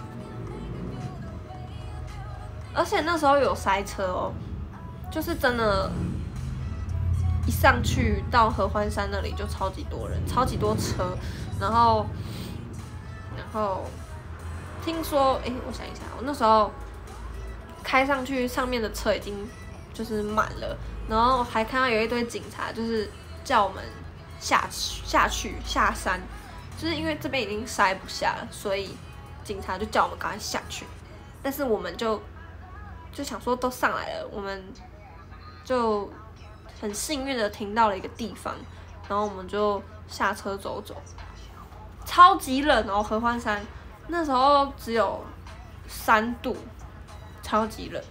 而且那时候有塞车哦，就是真的，一上去到合欢山那里就超级多人，超级多车，然后，然后听说，哎，我想一下，我那时候开上去，上面的车已经就是满了，然后还看到有一堆警察，就是叫我们。下下去下山，就是因为这边已经塞不下了，所以警察就叫我们赶快下去。但是我们就就想说都上来了，我们就很幸运的停到了一个地方，然后我们就下车走走。超级冷哦，合欢山那时候只有三度，超级冷。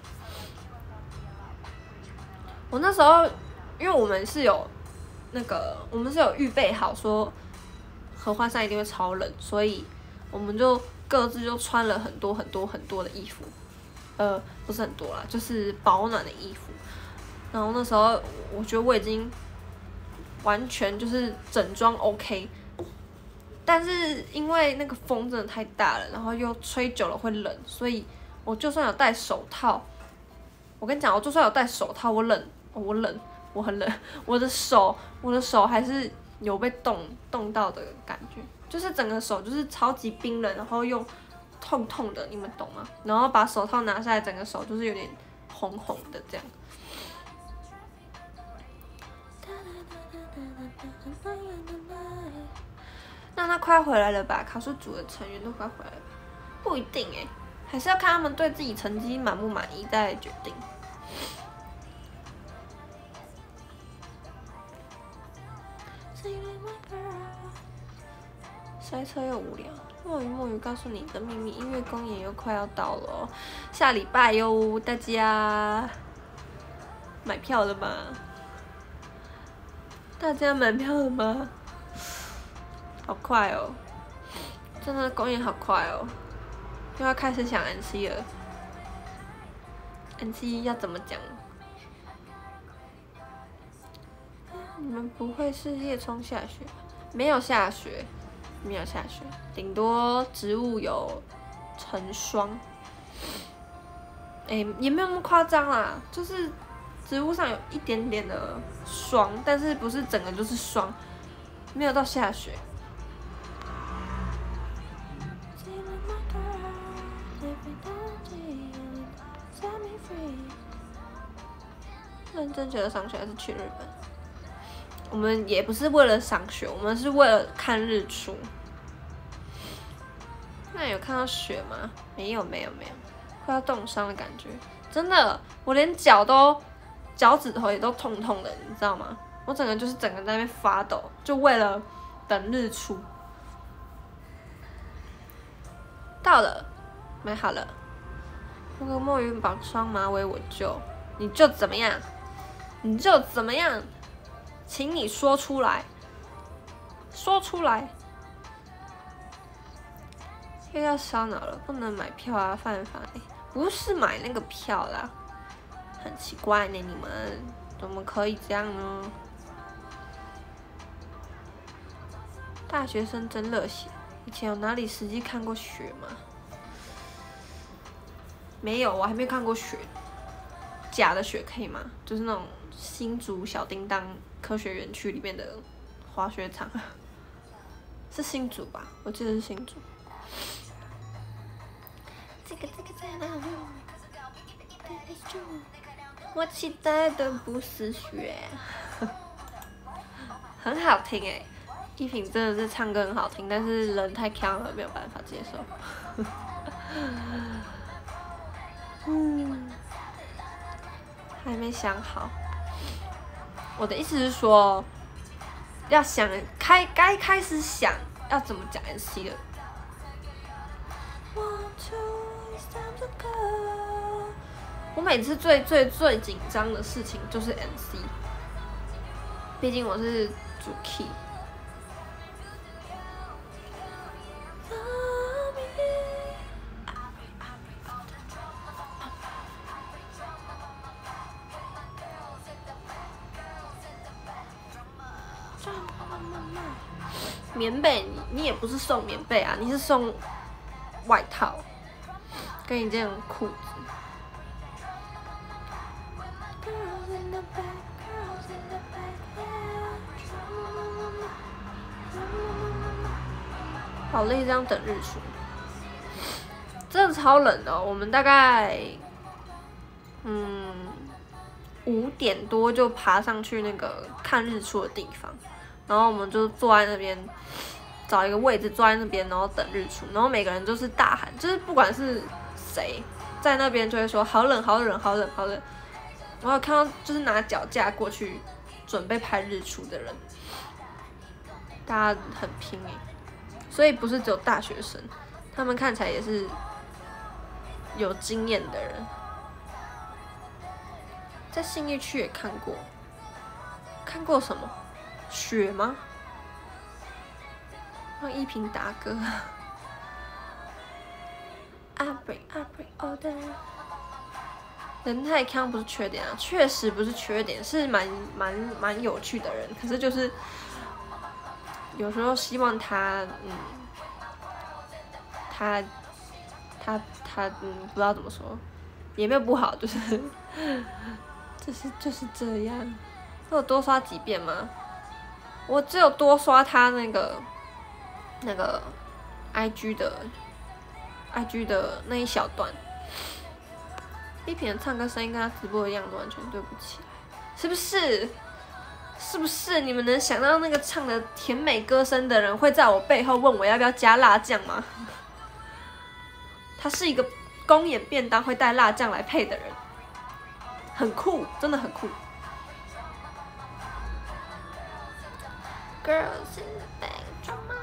我那时候因为我们是有。那个我们是有预备好说合欢山一定会超冷，所以我们就各自就穿了很多很多很多的衣服，呃，不是很多啦，就是保暖的衣服。然后那时候我觉得我已经完全就是整装 OK， 但是因为那个风真的太大了，然后又吹久了会冷，所以我就算有戴手套，我跟你讲，我就算有戴手套，我冷，我冷。我很冷，我的手，我的手还是有被冻冻到的感觉，就是整个手就是超级冰冷，然后又痛痛的，你们懂吗？然后把手套拿下来，整个手就是有点红红的这样。 上他快回来了吧？考试组的成员都快回来了，不一定哎、欸，还是要看他们对自己成绩满不满意再决定。塞车又无聊，墨鱼墨鱼告诉你的秘密，音乐公演又快要到了哦，下礼拜哟，大家买票了吗？大家买票了吗？好快哦，真的公演好快哦，又要开始想 N C 了 ，N C 要怎么讲？你们不会是夜冲下雪？没有下雪。没有下雪，顶多植物有成霜，哎、欸，也没有那么夸张啦，就是植物上有一点点的霜，但是不是整个就是霜，没有到下雪。认真觉得上学还是去日本？我们也不是为了上学，我们是为了看日出。那有看到雪吗？没有，没有，没有，快要冻伤的感觉，真的，我连脚都脚趾头也都痛痛的，你知道吗？我整个就是整个在那边发抖，就为了等日出。到了，买好了。那个墨鱼绑双马尾我就，你就怎么样？你就怎么样？请你说出来，说出来。又要烧脑了，不能买票啊，犯法、欸！不是买那个票啦，很奇怪呢，你们怎么可以这样呢？大学生真热血，以前有哪里实际看过雪吗？没有，我还没看过雪。假的雪可以吗？就是那种新竹小叮当科学园区里面的滑雪场，是新竹吧？我记得是新竹。这个这个在哪里？我期待的不是雪，很好听哎、欸！依萍真的是唱歌很好听，但是人太强了，没有办法接受。嗯，还没想好。我的意思是说，要想开该开始想要怎么讲 N C 了。我每次最最最紧张的事情就是 N C， 毕竟我是主 key。棉被你你也不是送棉被啊，你是送外套跟一件裤子。好累，这样等日出，真的超冷的、哦。我们大概嗯五点多就爬上去那个看日出的地方。然后我们就坐在那边，找一个位置坐在那边，然后等日出。然后每个人就是大喊，就是不管是谁在那边就会说好冷好冷好冷好冷。然后看到就是拿脚架过去准备拍日出的人，大家很拼哎，所以不是只有大学生，他们看起来也是有经验的人。在信义区也看过，看过什么？雪吗？让依萍打歌。阿贝阿贝哦的，人太强不是缺点啊，确实不是缺点，是蛮蛮蛮有趣的人。可是就是有时候希望他，嗯，他他他嗯，不知道怎么说，也没有不好，就是就是就是这样。我有多刷几遍吗？我只有多刷他那个那个 I G 的 I G 的那一小段，依萍的唱歌声音跟他直播的样子完全对不起来，是不是？ 是不是？你们能想到那个唱的甜美歌声的人会在我背后问我要不要加辣酱吗？他是一个公演便当会带辣酱来配的人，很酷，真的很酷。Girls in the back drama。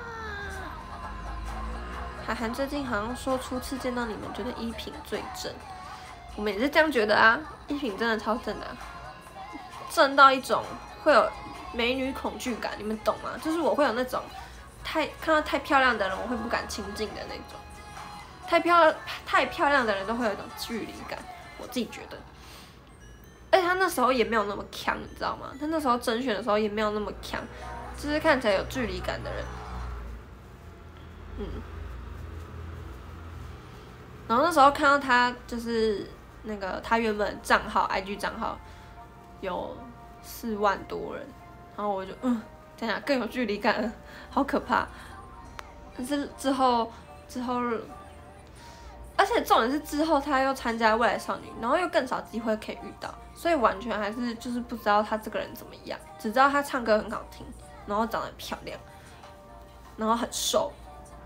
韩寒最近好像说初次见到你们，觉得依萍最正。我们也是这样觉得啊，依萍真的超正的、啊，正到一种会有美女恐惧感，你们懂吗？就是我会有那种太看到太漂亮的人，我会不敢亲近的那种。太漂亮太漂亮的人都会有一种距离感，我自己觉得。而且他那时候也没有那么强，你知道吗？他那时候甄选的时候也没有那么强，就是看起来有距离感的人。嗯。然后那时候看到他就是那个他原本账号 I G 账号有四万多人，然后我就嗯，这样更有距离感了，好可怕。但是之后之后。而且重点是之后他又参加未来少女，然后又更少机会可以遇到，所以完全还是就是不知道他这个人怎么样，只知道他唱歌很好听，然后长得很漂亮，然后很瘦。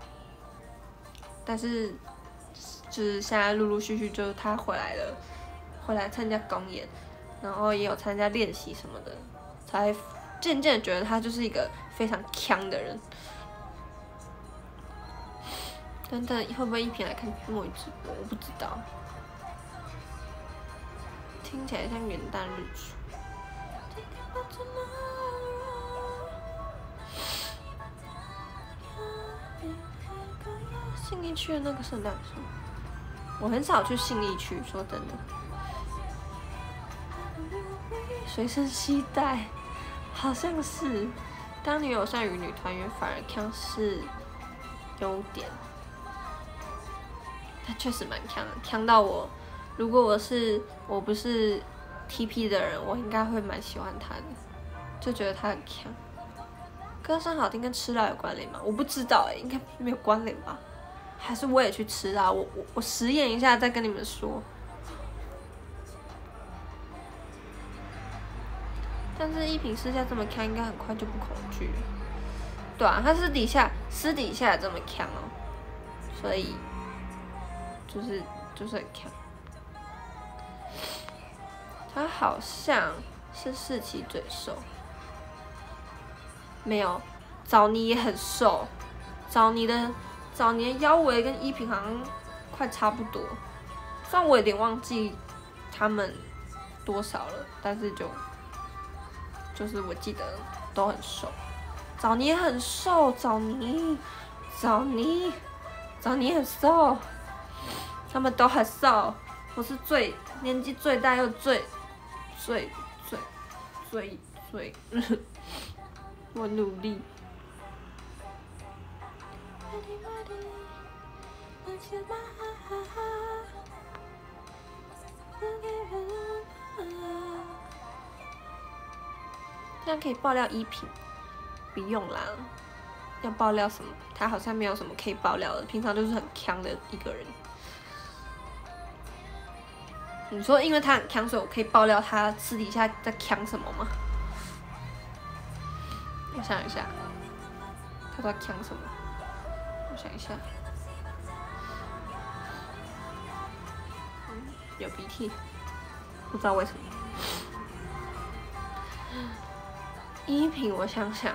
但是就是现在陆陆续续就是他回来了，回来参加公演，然后也有参加练习什么的，才渐渐觉得他就是一个非常强的人。等等，会不会一萍来看墨鱼直播？我不知道，听起来像元旦日出。信义区的那个圣诞树，我很少去信义区，说真的。随身携带，好像是。当女友善于女团员，反而强是优点。他确实蛮强的，强到我，如果我是我不是 T P 的人，我应该会蛮喜欢他的，就觉得他很强。歌声好听跟吃辣有关联吗？我不知道哎、欸，应该没有关联吧？还是我也去吃辣？我我我实验一下再跟你们说。但是依萍私下这么强，应该很快就不恐惧了。对啊，他私底下私底下也这么强哦，所以。就是就是很强，他好像是四期最瘦，没有，枣泥也很瘦，枣泥的枣泥的腰围跟依萍好像快差不多，虽然我有点忘记他们多少了，但是就就是我记得都很瘦，枣泥也很瘦，枣泥枣泥枣泥很瘦。他们都很瘦，我是最年纪最大又最最最最最，我努力。这样可以爆料依萍？不用啦，要爆料什么？他好像没有什么可以爆料的，平常就是很强的一个人。你说因为他很强，所以我可以爆料他私底下在强什么吗？我想一下，他在强什么？我想一下，嗯，有鼻涕，不知道为什么。依萍，我想想，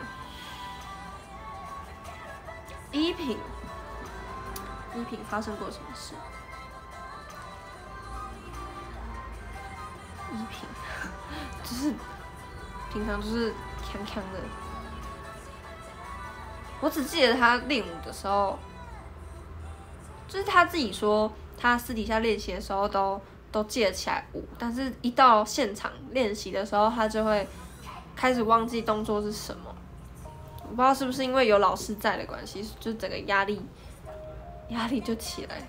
依萍，依萍发生过什么事？依萍，就是平常就是强强的。我只记得他练舞的时候，就是他自己说，他私底下练习的时候都都记得起来舞，但是一到现场练习的时候，他就会开始忘记动作是什么。我不知道是不是因为有老师在的关系，就整个压力压力就起来。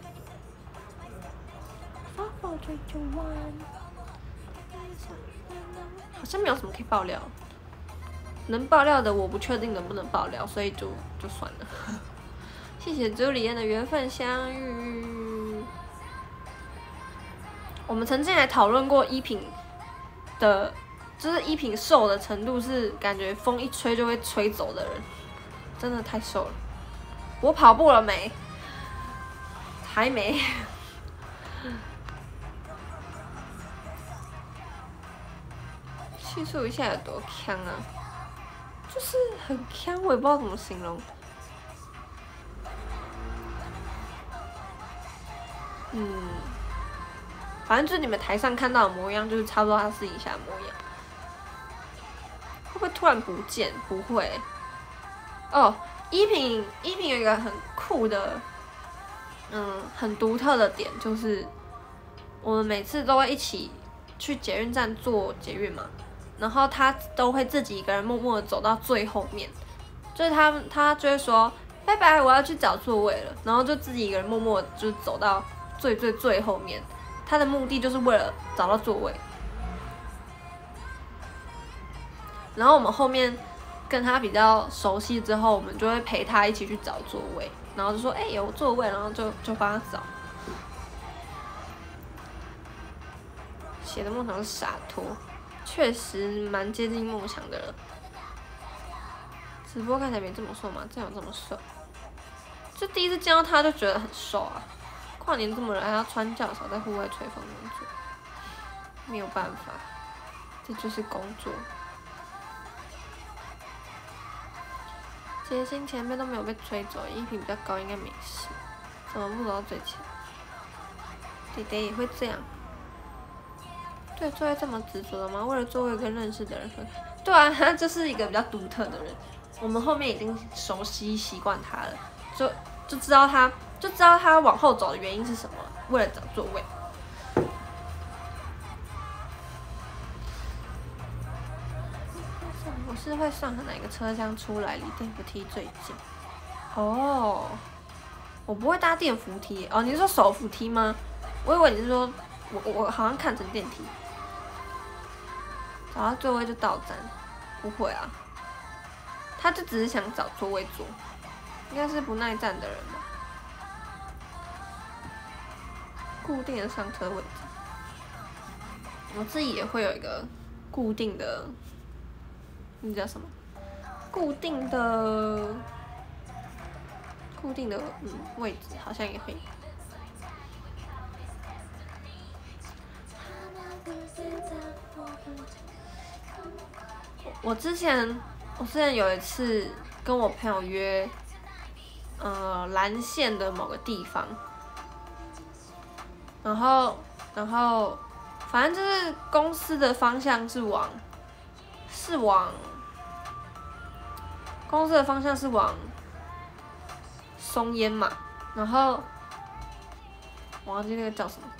好像没有什么可以爆料，能爆料的我不确定能不能爆料，所以就就算了。谢谢朱丽安的缘分相遇。我们曾经还讨论过依萍的就是依萍瘦的程度是感觉风一吹就会吹走的人，真的太瘦了。我跑步了没？还没。叙述一下有多强啊？就是很强，我也不知道怎么形容。嗯，反正就是你们台上看到的模样，就是差不多他私底下的模样。会不会突然不见？不会。哦，依萍，依萍有一个很酷的，嗯，很独特的点，就是我们每次都会一起去捷运站坐捷运嘛，然后他都会自己一个人默默的走到最后面，就是他他就会说拜拜，我要去找座位了，然后就自己一个人默默就走到最最最后面，他的目的就是为了找到座位。然后我们后面跟他比较熟悉之后，我们就会陪他一起去找座位，然后就说哎、欸、有座位，然后就就帮他找。写的梦想是洒脱，确实蛮接近梦想的了。直播看起来没这么瘦吗？真有这么瘦？就第一次见到他就觉得很瘦啊！跨年这么热，还要穿较少在户外吹风工作，没有办法，这就是工作。接近前面都没有被吹走，衣品比较高，应该没事。怎么不走到最前？弟弟也会这样。对座位这么执着的吗？为了座位跟认识的人分开。对啊，他就是一个比较独特的人。我们后面已经熟悉习惯他了，就就知道他就知道他往后走的原因是什么，为了找座位。我是会算哪个车厢出来离电扶梯最近。哦，我不会搭电扶梯。哦，你是说手扶梯吗？我以为你是说我我好像看成电梯。找到座位就到站，不会啊，他就只是想找座位坐，应该是不耐站的人吧。固定的上车位置，我自己也会有一个固定的，那叫什么？固定的，固定的嗯位置，好像也会。我之前，我之前有一次跟我朋友约，呃，蓝线的某个地方，然后，然后，反正就是公司的方向是往，是往，公司的方向是往松烟嘛，然后，我忘记那个叫什么，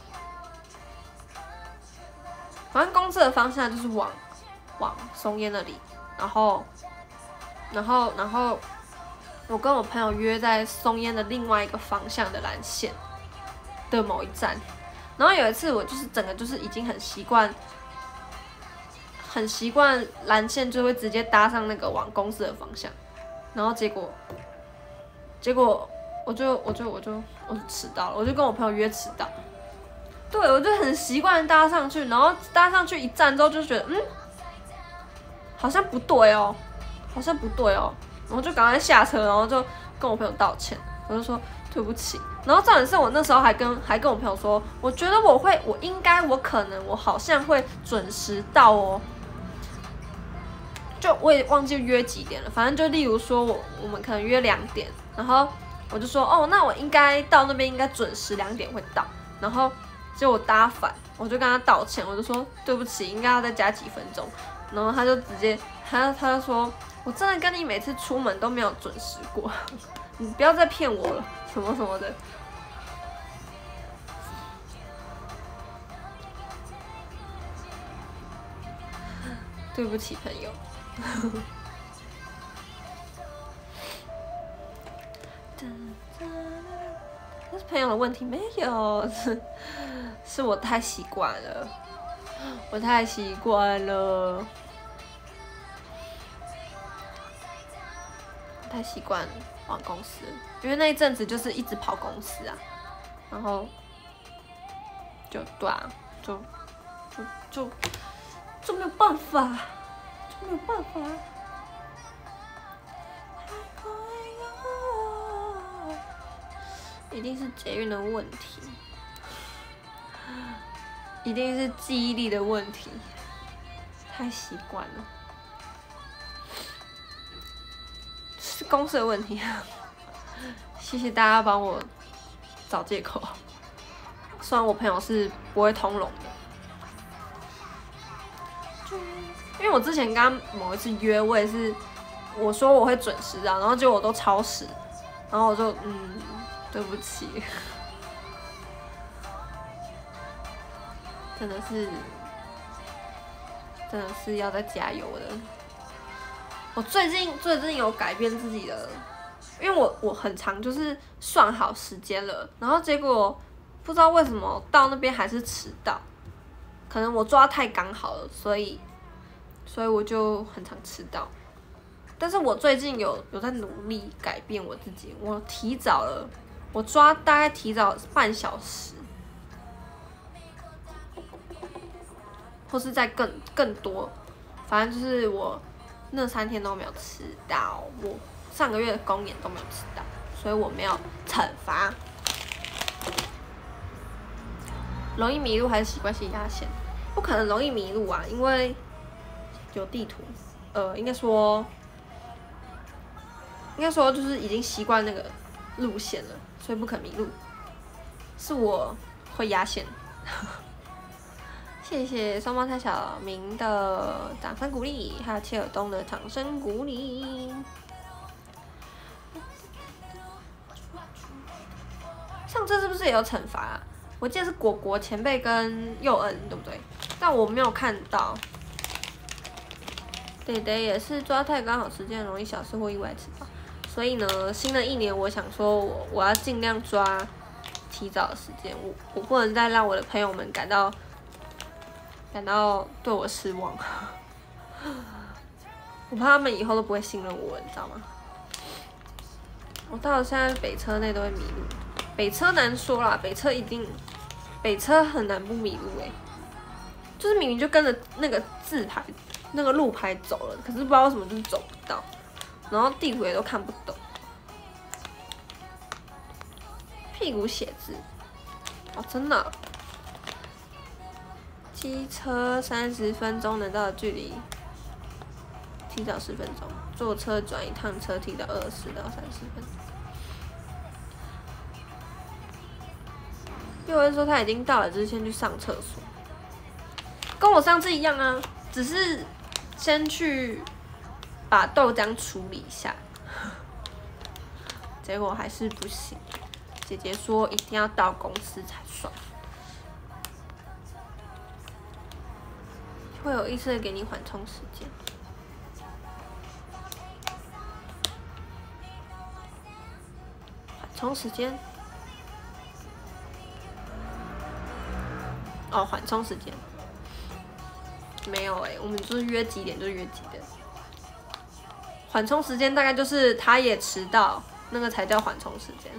反正公司的方向就是往。往松烟那里，然后，然后，然后，我跟我朋友约在松烟的另外一个方向的蓝线的某一站，然后有一次我就是整个就是已经很习惯，很习惯蓝线就会直接搭上那个往公司的方向，然后结果，结果我就我就我就我就迟到了，我就跟我朋友约迟到，对我就很习惯搭上去，然后搭上去一站之后就觉得嗯。好像不对哦，好像不对哦，然后就赶快下车，然后就跟我朋友道歉，我就说对不起。然后重点是我那时候还跟还跟我朋友说，我觉得我会，我应该，我可能，我好像会准时到哦。就我也忘记约几点了，反正就例如说我我们可能约两点，然后我就说哦，那我应该到那边应该准时两点会到，然后结果我搭反，我就跟他道歉，我就说对不起，应该要再加几分钟。然后他就直接，他他就说，我真的跟你每次出门都没有准时过，你不要再骗我了，什么什么的。对不起，朋友。那是朋友的问题，没有，是是我太习惯了，我太习惯了。太习惯往公司，因为那一阵子就是一直跑公司啊，然后就对啊，就就就就没有办法，就没有办法。一定是捷运的问题，一定是记忆力的问题，太习惯了，是公司的问题。谢谢大家帮我找借口，虽然我朋友是不会通融的。因为我之前跟他某一次约，我也是我说我会准时啊，然后结果我都超时，然后我就嗯，对不起，真的是真的是要再加油的。我最近最近有改变自己的，因为我我很常就是算好时间了，然后结果不知道为什么到那边还是迟到，可能我抓太刚好了，所以。所以我就很常迟到，但是我最近有有在努力改变我自己，我提早了，我抓大概提早半小时，或是再更更多，反正就是我那三天都没有迟到，我上个月的公演都没有迟到，所以我没有惩罚。容易迷路还是习惯性压线？不可能容易迷路啊，因为。有地图，呃，应该说，应该说就是已经习惯那个路线了，所以不可迷路。是我会压线。谢谢双胞胎小明的掌声鼓励，还有切尔东的掌声鼓励。上次是不是也有惩罚啊？我记得是果果前辈跟佑恩，对不对？但我没有看到。对对，也是抓太刚好时间，容易小事或意外迟到。所以呢，新的一年我想说我我要尽量抓提早的时间，我我不能再让我的朋友们感到感到对我失望。我怕他们以后都不会信任我，你知道吗？我到了现在北车内都会迷路，北车难说啦，北车一定北车很难不迷路哎、欸，就是明明就跟着那个字牌。那个路牌走了，可是不知道为什么就是走不到，然后地图也都看不懂。屁股写字，哦，真的、啊。机车三十分钟能到的距离，提早十分钟；坐车转一趟车，提早二十到三十分钟。有人说他已经到了，只是先去上厕所，跟我上次一样啊，只是。先去把豆浆处理一下，结果还是不行。姐姐说一定要到公司才算，会有意识的给你缓冲时间。缓冲时间？哦，缓冲时间。没有哎、欸，我们就是约几点就约几点。缓冲时间大概就是他也迟到，那个才叫缓冲时间。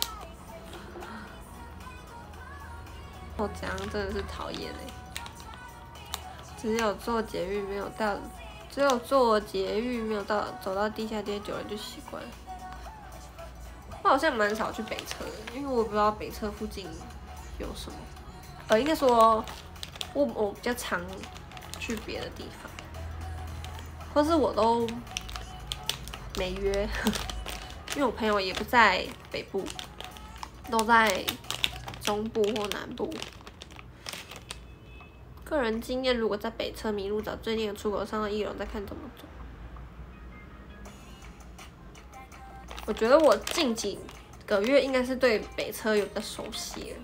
我这样真的是讨厌哎！只有坐捷运没有到，只有坐捷运没有到，走到地下街久了就习惯了。我好像蛮少去北车的，因为我不知道北车附近有什么。呃，应该说，我我比较常。去别的地方，或是我都没约，因为我朋友也不在北部，都在中部或南部。个人经验，如果在北车迷路，找最近的出口上到一楼再看怎么走。我觉得我近几个月应该是对北车有比较熟悉了。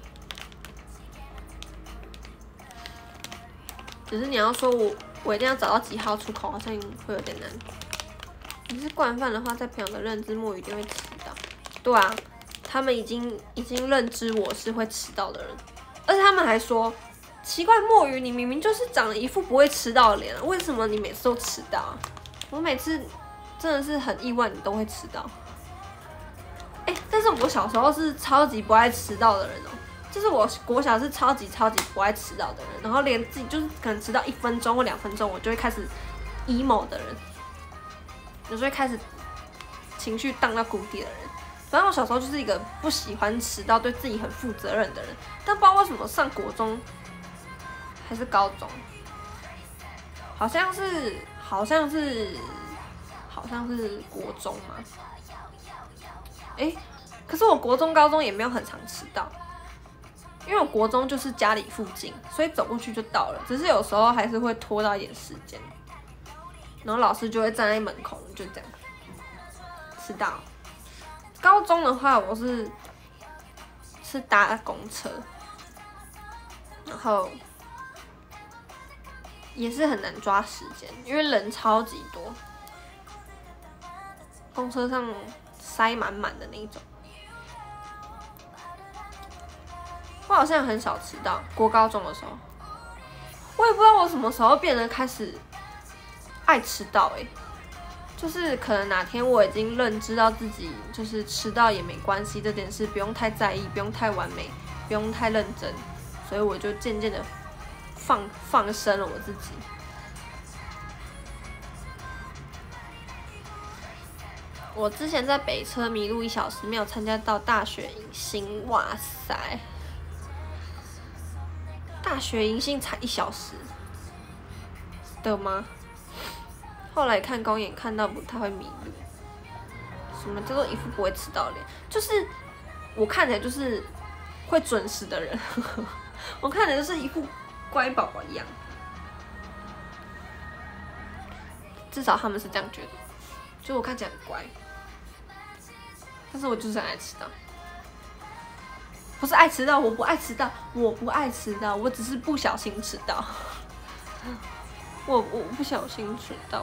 只是你要说我我一定要找到几号出口，好像会有点难。你是惯犯的话，在朋友的认知，墨鱼一定会迟到。对啊，他们已经已经认知我是会迟到的人，而且他们还说，奇怪，墨鱼你明明就是长了一副不会迟到的脸，为什么你每次都迟到啊？我每次真的是很意外，你都会迟到。哎、欸，但是我小时候是超级不爱迟到的人哦、喔， 就是我国小是超级超级不爱迟到的人，然后连自己就是可能迟到一分钟或两分钟，我就会开始 emo 的人，我就会开始情绪荡到谷底的人。反正我小时候就是一个不喜欢迟到、对自己很负责任的人，但不知道为什么上国中还是高中，好像是好像是好像是国中嘛，哎、欸，可是我国中、高中也没有很常迟到。因为我国中就是家里附近，所以走过去就到了，只是有时候还是会拖到一点时间，然后老师就会站在门口，就这样迟到。高中的话，我是是搭公车，然后也是很难抓时间，因为人超级多，公车上塞满满的那一种。我好像很少迟到，国高中的时候，我也不知道我什么时候变得开始爱迟到哎、欸，就是可能哪天我已经认知到自己就是迟到也没关系这件事，不用太在意，不用太完美，不用太认真，所以我就渐渐的放放生了我自己。我之前在北车迷路一小时，没有参加到大学迎新，哇塞！大学迎新才一小时的吗？后来看公演看到不太会迷路。什么叫做一副不会迟到的脸？就是我看起来就是会准时的人，我看起来就是一副乖宝宝一样。至少他们是这样觉得，就我看起来很乖，但是我就是很爱迟到。不是爱迟到，我不爱迟到，我不爱迟到，我只是不小心迟到。我我不小心迟到，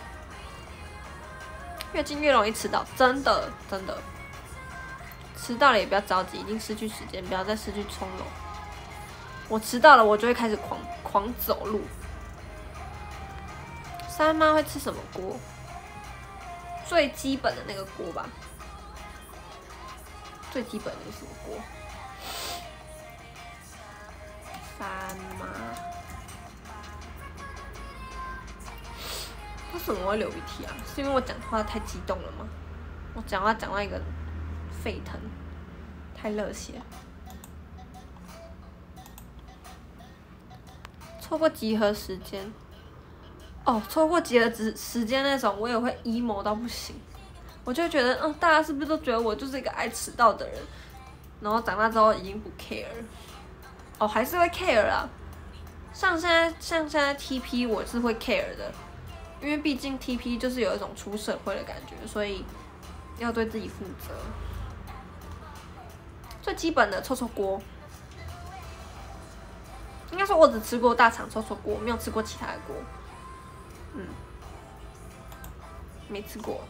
越近越容易迟到，真的真的。迟到了也不要着急，已经失去时间，不要再失去从容。我迟到了，我就会开始狂狂走路。三妈会吃什么锅？最基本的那个锅吧。最基本的是什么锅？三妈，为什么我会流鼻涕啊？是因为我讲话太激动了吗？我讲话讲到一个沸腾，太热血。错过集合时间，哦，错过集合时时间那种，我也会 emo 到不行。我就觉得，嗯，大家是不是都觉得我就是一个爱迟到的人？然后长大之后已经不 care 了。哦，还是会 care 啦。像现在，像现在 T P 我是会 care 的，因为毕竟 T P 就是有一种出社会的感觉，所以要对自己负责。最基本的臭臭锅，应该说我只吃过大肠臭臭锅，没有吃过其他的锅。嗯，没吃过。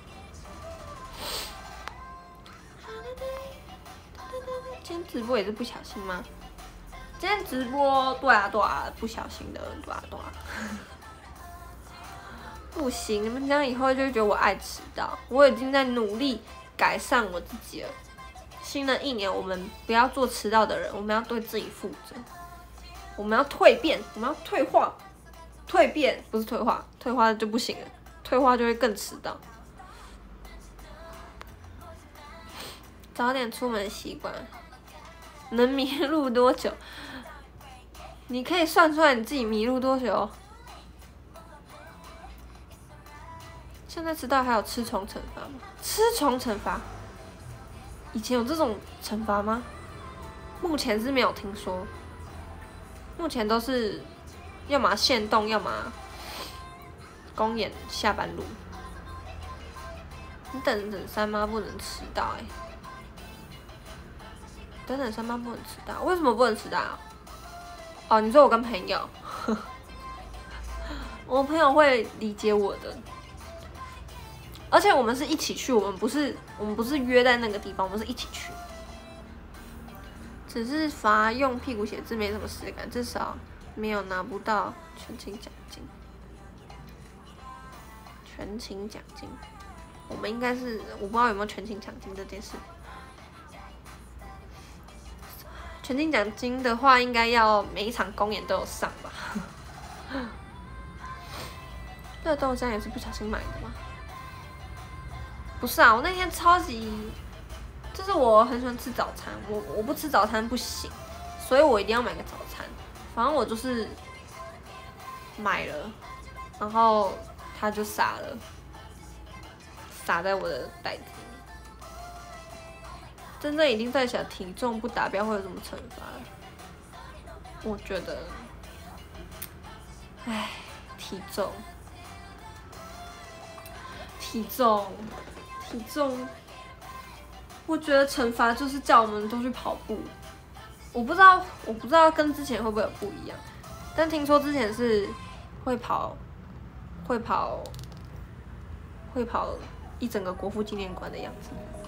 今天直播也是不小心吗？今天直播，对啊对啊，不小心的，对啊对啊。不行，你们这样以后就会觉得我爱迟到。我已经在努力改善我自己了。新的一年，我们不要做迟到的人，我们要对自己负责。我们要蜕变，我们要退化，蜕变不是退化，退化就不行了，退化就会更迟到。早点出门习惯，能迷路多久？你可以算出来你自己迷路多久。现在迟到还有吃虫惩罚吗？吃虫惩罚，以前有这种惩罚吗？目前是没有听说，目前都是要么限动，要么公演下班路。你等等三妈不能迟到哎、欸，等等三妈不能迟到，为什么不能迟到？哦，你说我跟朋友，我朋友会理解我的，而且我们是一起去，我们不是我们不是约在那个地方，我们是一起去。只是罚用屁股写字没什么实感，至少没有拿不到全勤奖金。全勤奖金，我们应该是我不知道有没有全勤奖金这件事。 全勤奖金的话，应该要每一场公演都有上吧？热豆浆也是不小心买的吗？不是啊，我那天超级，就是我很喜欢吃早餐，我我不吃早餐不行，所以我一定要买个早餐。反正我就是买了，然后它就洒了，洒在我的袋子里。真正已经在想体重不达标会有什么惩罚？我觉得，唉，体重，体重，体重，我觉得惩罚就是叫我们都去跑步。我不知道，我不知道跟之前会不会有不一样，但听说之前是会跑，会跑，会跑一整个国父纪念馆的样子。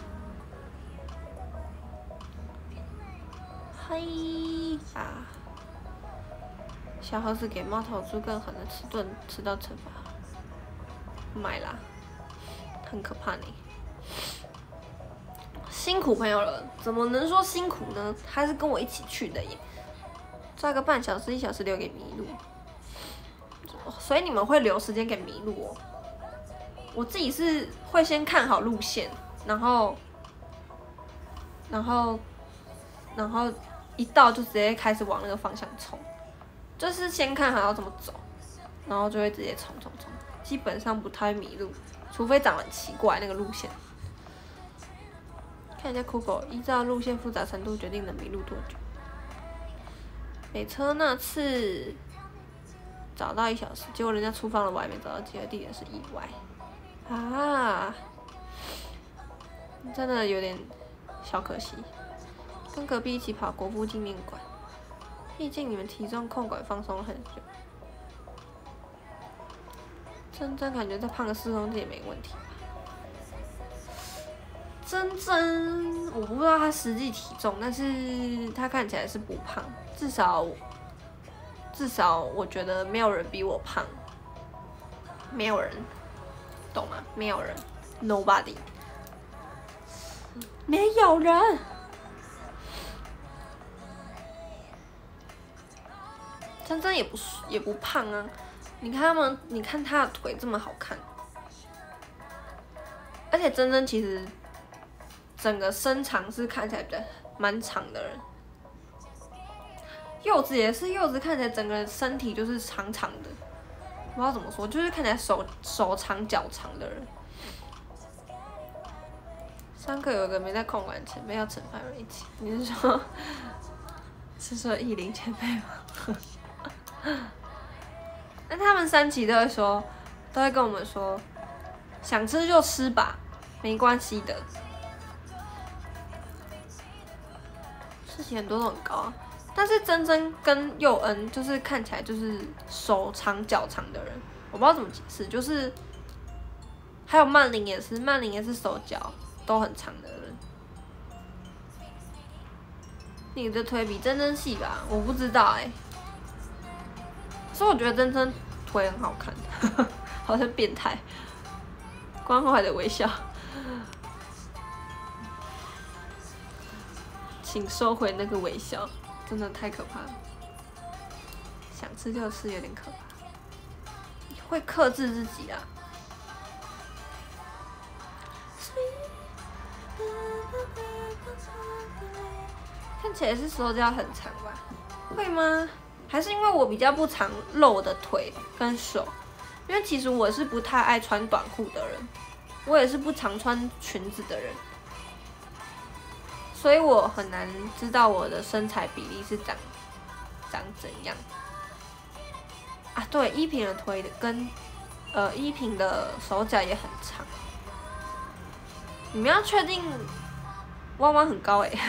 嘿啊！小盒子给猫头猪更狠的吃顿吃到惩罚，买啦，很可怕呢。辛苦朋友了，怎么能说辛苦呢？他是跟我一起去的耶，抓个半小时一小时留给麋鹿，所以你们会留时间给麋鹿哦。我自己是会先看好路线，然后，然后，然后一到就直接开始往那个方向冲，就是先看好要怎么走，然后就会直接冲冲冲，基本上不太迷路，除非长得很奇怪那个路线。看一下酷狗，依照路线复杂程度决定能迷路多久。北车那次找到一小时，结果人家出发了，我还没找到集合地点，是意外。啊，真的有点小可惜。跟隔壁一起跑国父纪念馆，毕竟你们体重控管放松了很久。真真感觉再胖个四公斤也没问题吧？真真，我不知道他实际体重，但是他看起来是不胖，至少至少我觉得没有人比我胖，没有人，懂吗？没有人 ，nobody， 没有人。真真也不也不胖啊，你看他们，你看他的腿这么好看，而且真真其实整个身长是看起来比较蛮长的人，柚子也是，柚子看起来整个身体就是长长的，不知道怎么说，就是看起来手手长脚长的人。上课有一个没在控管前辈要惩罚人一起，你是说是说艺林前辈吗？那他们三期都会说，都会跟我们说，想吃就吃吧，没关系的。事情很多都很高啊，但是珍珍跟佑恩就是看起来就是手长脚长的人，我不知道怎么解释，就是还有曼玲也是，曼玲也是手脚都很长的人。你的腿比珍珍细吧？我不知道哎、欸。所以我觉得珍珍腿很好看，好像变态。关怀的微笑，请收回那个微笑，真的太可怕了。想吃就吃，有点可怕。会克制自己啊。看起来是手脚很长吧？会吗？还是因为我比较不常露的腿跟手，因为其实我是不太爱穿短裤的人，我也是不常穿裙子的人，所以我很难知道我的身材比例是长长怎样。啊，对，依萍的腿跟呃依萍的手脚也很长，你们要确定弯弯很高哎、欸。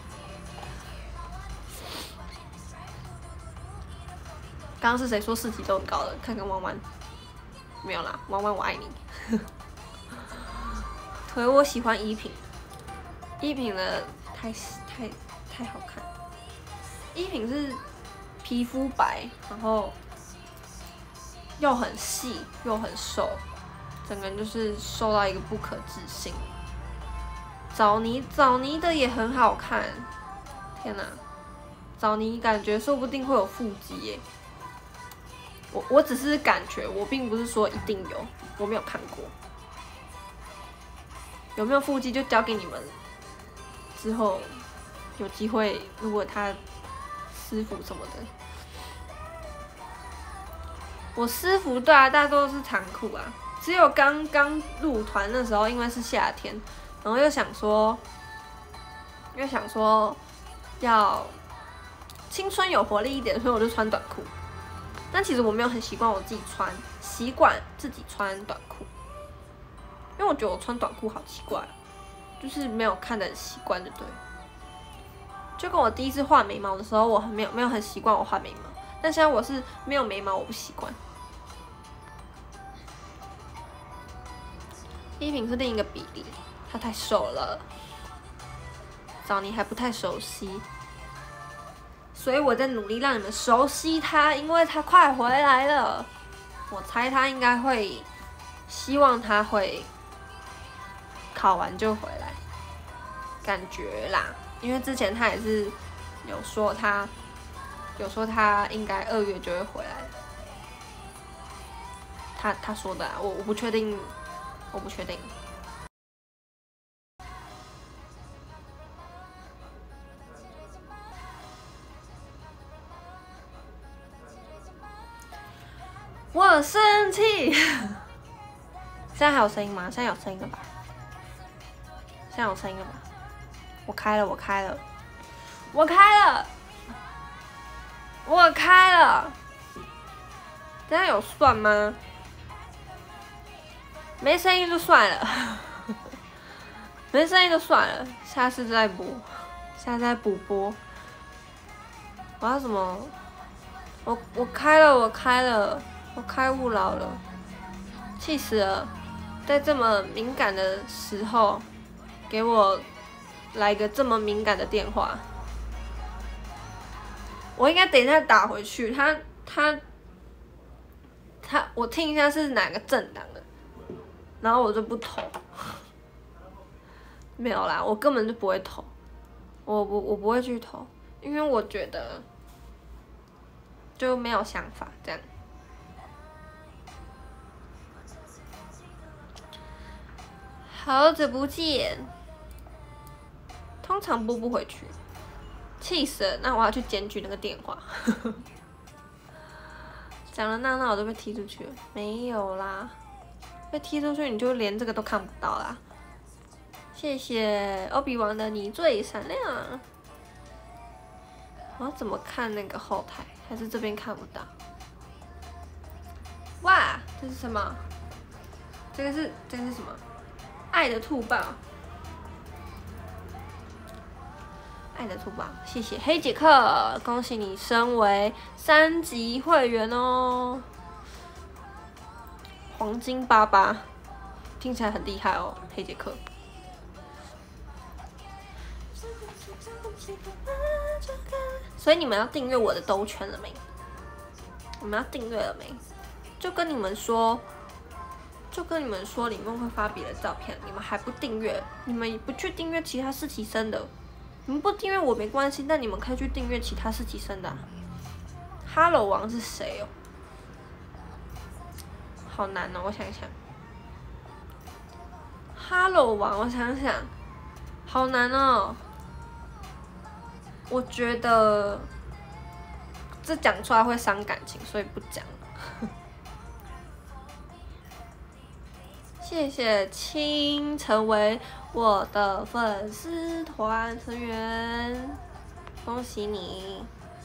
刚刚是谁说四体都很高的？看看弯弯，没有啦，弯弯我爱你。腿我喜欢依萍，依萍的太太太好看。依萍是皮肤白，然后又很细又很瘦，整个人就是瘦到一个不可置信。枣泥枣泥的也很好看，天哪！ 找你感觉说不定会有腹肌耶。我我只是感觉，我并不是说一定有，我没有看过。有没有腹肌就交给你们，之后有机会，如果他师傅什么的，我师傅对啊，大多都是长裤啊，只有刚刚入团的时候，因为是夏天，然后又想说，又想说要青春有活力一点，所以我就穿短裤。但其实我没有很习惯我自己穿，习惯自己穿短裤，因为我觉得我穿短裤好奇怪，就是没有看得很习惯，就对。就跟我第一次画眉毛的时候，我很没有没有很习惯我画眉毛，但现在我是没有眉毛我不习惯。依萍是另一个比例，她太瘦了，找你还不太熟悉。所以我在努力让你们熟悉他，因为他快回来了。我猜他应该会，希望他会考完就回来，感觉啦。因为之前他也是有说他，有说他应该二月就会回来。他他说的、啊，我我不确定，我不确定。我生气，现在还有声音吗？现在有声音了吧？现在有声音了吧？我开了，我开了，我开了，我开了。这样有算吗？没声音就算了，没声音就算了，下次再播，下次再补播。我要什么？我我开了，我开了。我开勿扰了，气死了！在这么敏感的时候，给我来个这么敏感的电话，我应该等一下打回去。他他他，我听一下是哪个政党的，然后我就不投。没有啦，我根本就不会投，我不我不会去投，因为我觉得就没有想法这样。好久不见，通常拨不回去，气死了！那我要去检举那个电话。讲了闹闹我都被踢出去了，没有啦，被踢出去你就连这个都看不到啦。谢谢欧比王的你最闪亮。我要怎么看那个后台？还是这边看不到？哇，这是什么？这个是这个是什么？爱的兔宝，爱的兔宝，谢谢黑杰克，恭喜你升为三级会员哦！黄金八八，听起来很厉害哦，黑杰克。所以你们要订阅我的兜圈了没？你们要订阅了没？就跟你们说。就跟你们说，里面会发别的照片，你们还不订阅，你们不去订阅其他实习生的，你们不订阅我没关系，但你们可以去订阅其他实习生的、啊。Hello 王是谁哦？好难哦，我想想。Hello 王，我想想，好难哦。我觉得这讲出来会伤感情，所以不讲了。谢谢青成为我的粉丝团成员，恭喜你！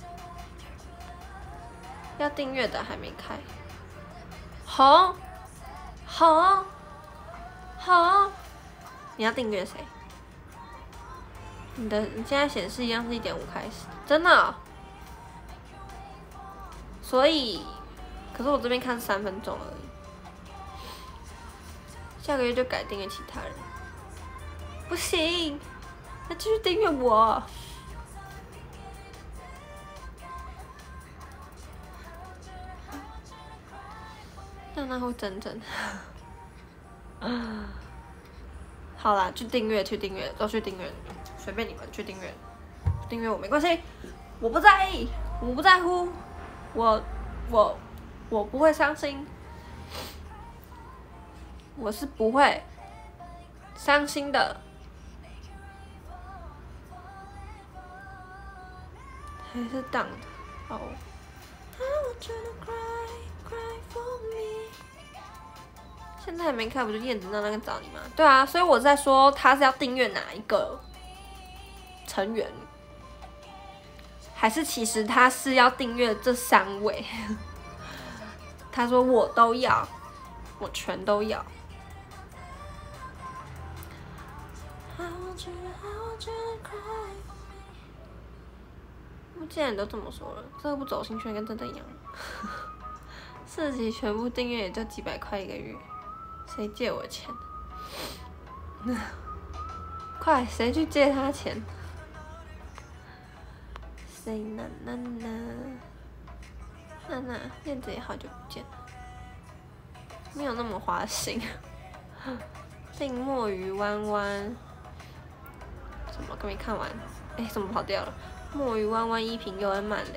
要订阅的还没开，好，好，好，你要订阅谁？你的你现在显示一样是一点五开始，真的、哦？所以，可是我这边看三分钟而已。下个月就改订阅其他人，不行，那继续订阅我。那那会整整。好啦，去订阅，去订阅，都去订阅，随便你们去订阅，订阅我没关系， 我不在意，我不在乎，我我我不会伤心，我是不会伤心的。还是荡的，好。现在还没开，不就燕子娜娜跟找你吗？对啊，所以我在说他是要订阅哪一个成员，还是其实他是要订阅这三位？他说我都要，我全都要。既然你都这么说了，这个不走心圈跟真的一样。四集全部订阅也就几百块一个月，谁借我钱？快，谁去借他钱？谁呢？娜娜，娜娜，燕子也好久不见了，没有那么花心。订墨鱼弯弯，怎么刚没看完？哎、欸，怎么跑掉了？墨鱼弯弯一瓶又恩满零，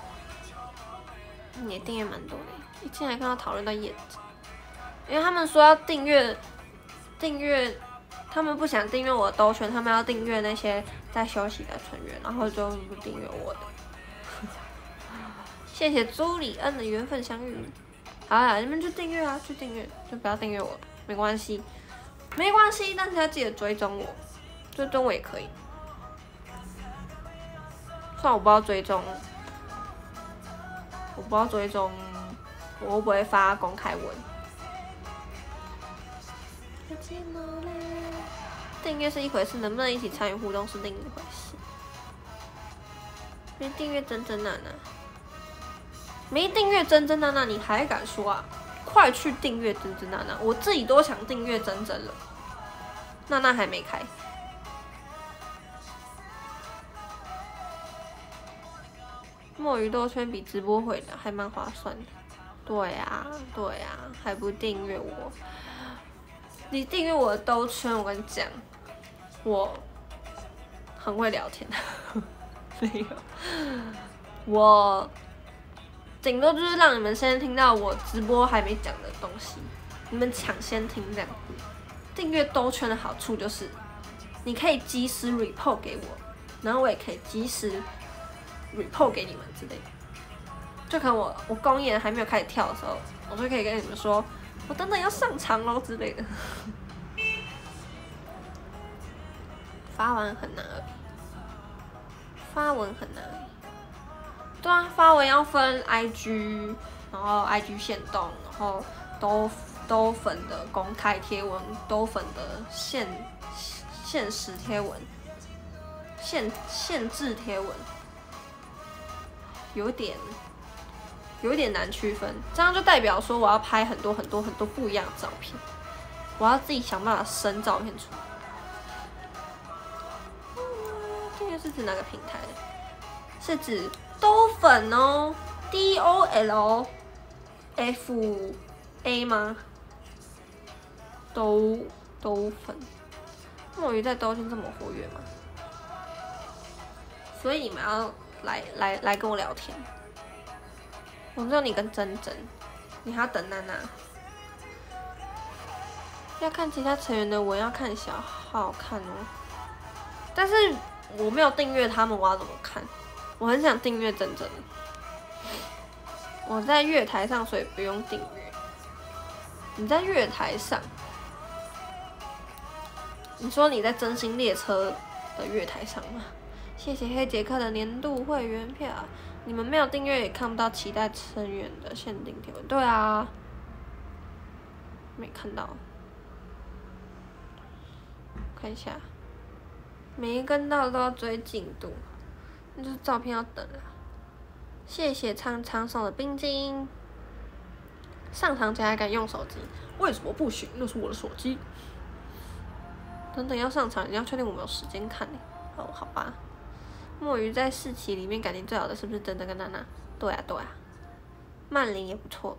你的订阅蛮多的。一进来看到讨论到燕子，因为他们说要订阅，订阅，他们不想订阅我的兜圈，他们要订阅那些在休息的成员，然后就不订阅我的。谢谢朱里恩的缘分相遇。好啦，你们就订阅啊，去订阅，就不要订阅我，没关系，没关系，但是要记得追踪我，追踪我也可以。虽然我不知道追踪，我不知道追踪，我会不会发公开文？订阅是一回事，能不能一起参与互动是另一回事。没订阅真真娜娜，没订阅真真娜娜，你还敢说啊？快去订阅真真娜娜，我自己都想订阅真真了，娜娜还没开。墨鱼兜圈比直播会的还蛮划算的。对啊，对啊，还不订阅我？你订阅我的兜圈，我跟你讲，我很会聊天。没有，我顶多就是让你们先听到我直播还没讲的东西，你们抢先听这样。订阅兜圈的好处就是，你可以及时 report 给我，然后我也可以及时 report 给你们之类的。就可能我我公演还没有开始跳的时候，我就可以跟你们说，我等等要上场咯之类的。发文很难而已，发文很难而已。对啊，发文要分 I G， 然后 I G 限动，然后都都粉的公开贴文，都粉的限限时贴文，限限制贴文，有点有点难区分。这样就代表说我要拍很多很多很多不一样的照片，我要自己想办法生照片出来。这个是指哪个平台？是指兜粉哦 ，D O L F A 吗？兜兜粉，墨鱼在兜圈这么活跃吗？所以你们要来来来跟我聊天。我知道你跟珍珍，你还要等娜娜。要看其他成员的文，要看小号看哦。但是我没有订阅他们，我要怎么看？我很想订阅珍珍。我在月台上，所以不用订阅。你在月台上？你说你在真心列车的月台上吗？谢谢黑杰克的年度会员票。你们没有订阅也看不到期待成员的限定贴文。对啊，没看到。看一下，每一跟到都要追进度，那就是照片要等了。谢谢苍苍送的冰晶。上场前还敢用手机？为什么不行？那是我的手机。等等要上场，你要确定我们有时间看呢。哦，好吧。墨鱼在四期里面感情最好的是不是真的跟娜娜？对啊，对啊。曼玲也不错，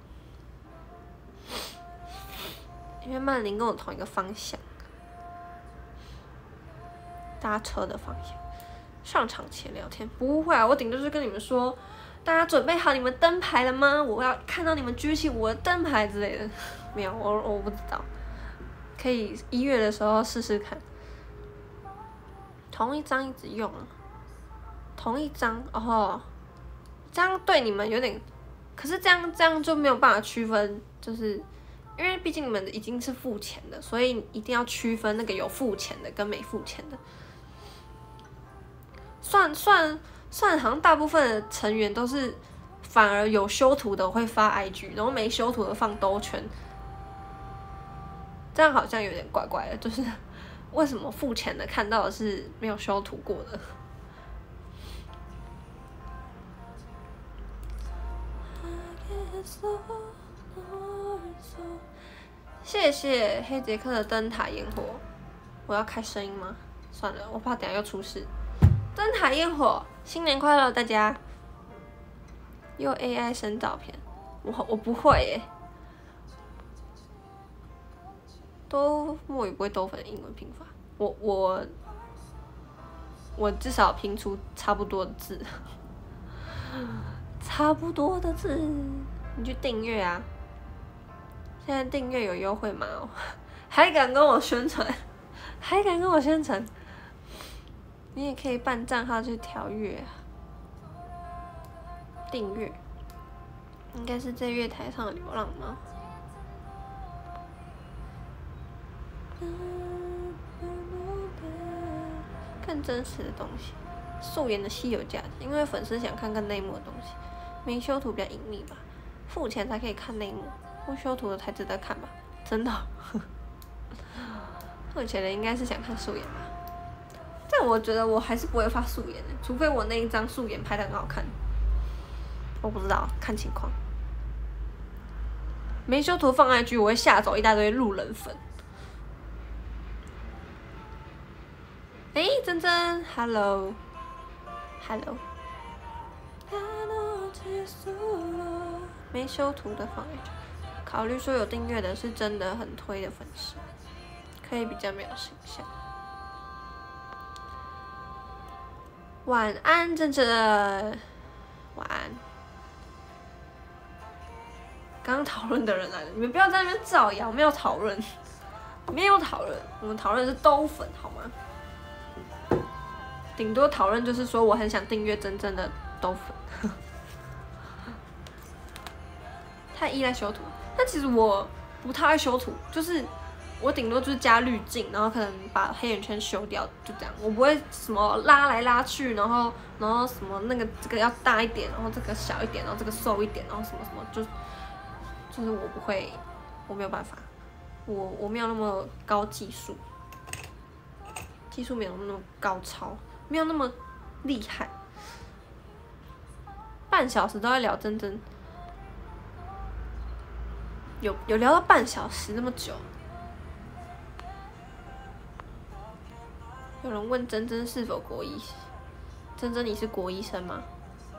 因为曼玲跟我同一个方向，搭车的方向。 上场前聊天不会啊，我顶多就是跟你们说，大家准备好你们灯牌了吗？我要看到你们举起我的灯牌之类的。没有，我我不知道，可以一月的时候试试看。同一张一直用啊，同一张哦，这样对你们有点，可是这样这样就没有办法区分，就是因为毕竟你们已经是付钱的，所以一定要区分那个有付钱的跟没付钱的。算算算，好像大部分的成员都是反而有修图的会发 I G， 然后没修图的放兜圈，这样好像有点怪怪的，就是为什么付钱的看到的是没有修图过的？谢谢黑杰克的灯塔烟火，我要开声音吗？算了，我怕等下又出事。灯塔烟火，新年快乐，大家！用 A I 生照片，我我不会耶。都墨语不会兜粉英文拼法，我我我至少拼出差不多的字，差不多的字，你去订阅啊！现在订阅有优惠码哦，还敢跟我宣传，还敢跟我宣传，你也可以办账号去调阅啊。订阅，应该是在月台上的流浪猫。更真实的东西，素颜的稀有价值，因为粉丝想看更内幕的东西，没修图比较隐秘吧，付钱才可以看内幕，不修图的才值得看吧，真的。付钱的应该是想看素颜吧，但我觉得我还是不会发素颜的，除非我那一张素颜拍得很好看，我不知道，看情况。没修图放 I G， 我会吓走一大堆路人粉。哎、欸，珍珍 ，Hello，Hello， 没修图的放 I G， 考虑说有订阅的是真的很推的粉丝，可以比较没有形象。晚安，珍珍，晚安。刚刚讨论的人来了，你们不要在那边造谣，没有讨论，没有讨论，我们讨论的是兜粉，好吗？顶多讨论就是说我很想订阅真正的兜粉，太依赖修图。但其实我不太爱修图，就是我顶多就是加滤镜，然后可能把黑眼圈修掉，就这样。我不会什么拉来拉去，然后然后什么那个这个要大一点，然后这个小一点，然后这个瘦一点，然后什么什么，就就是我不会，我没有办法，我我没有那么高技术，技术没有那么高超。没有那么厉害，半小时都在聊真真，有有聊到半小时那么久。有人问真真是否国医，真真你是国医生吗？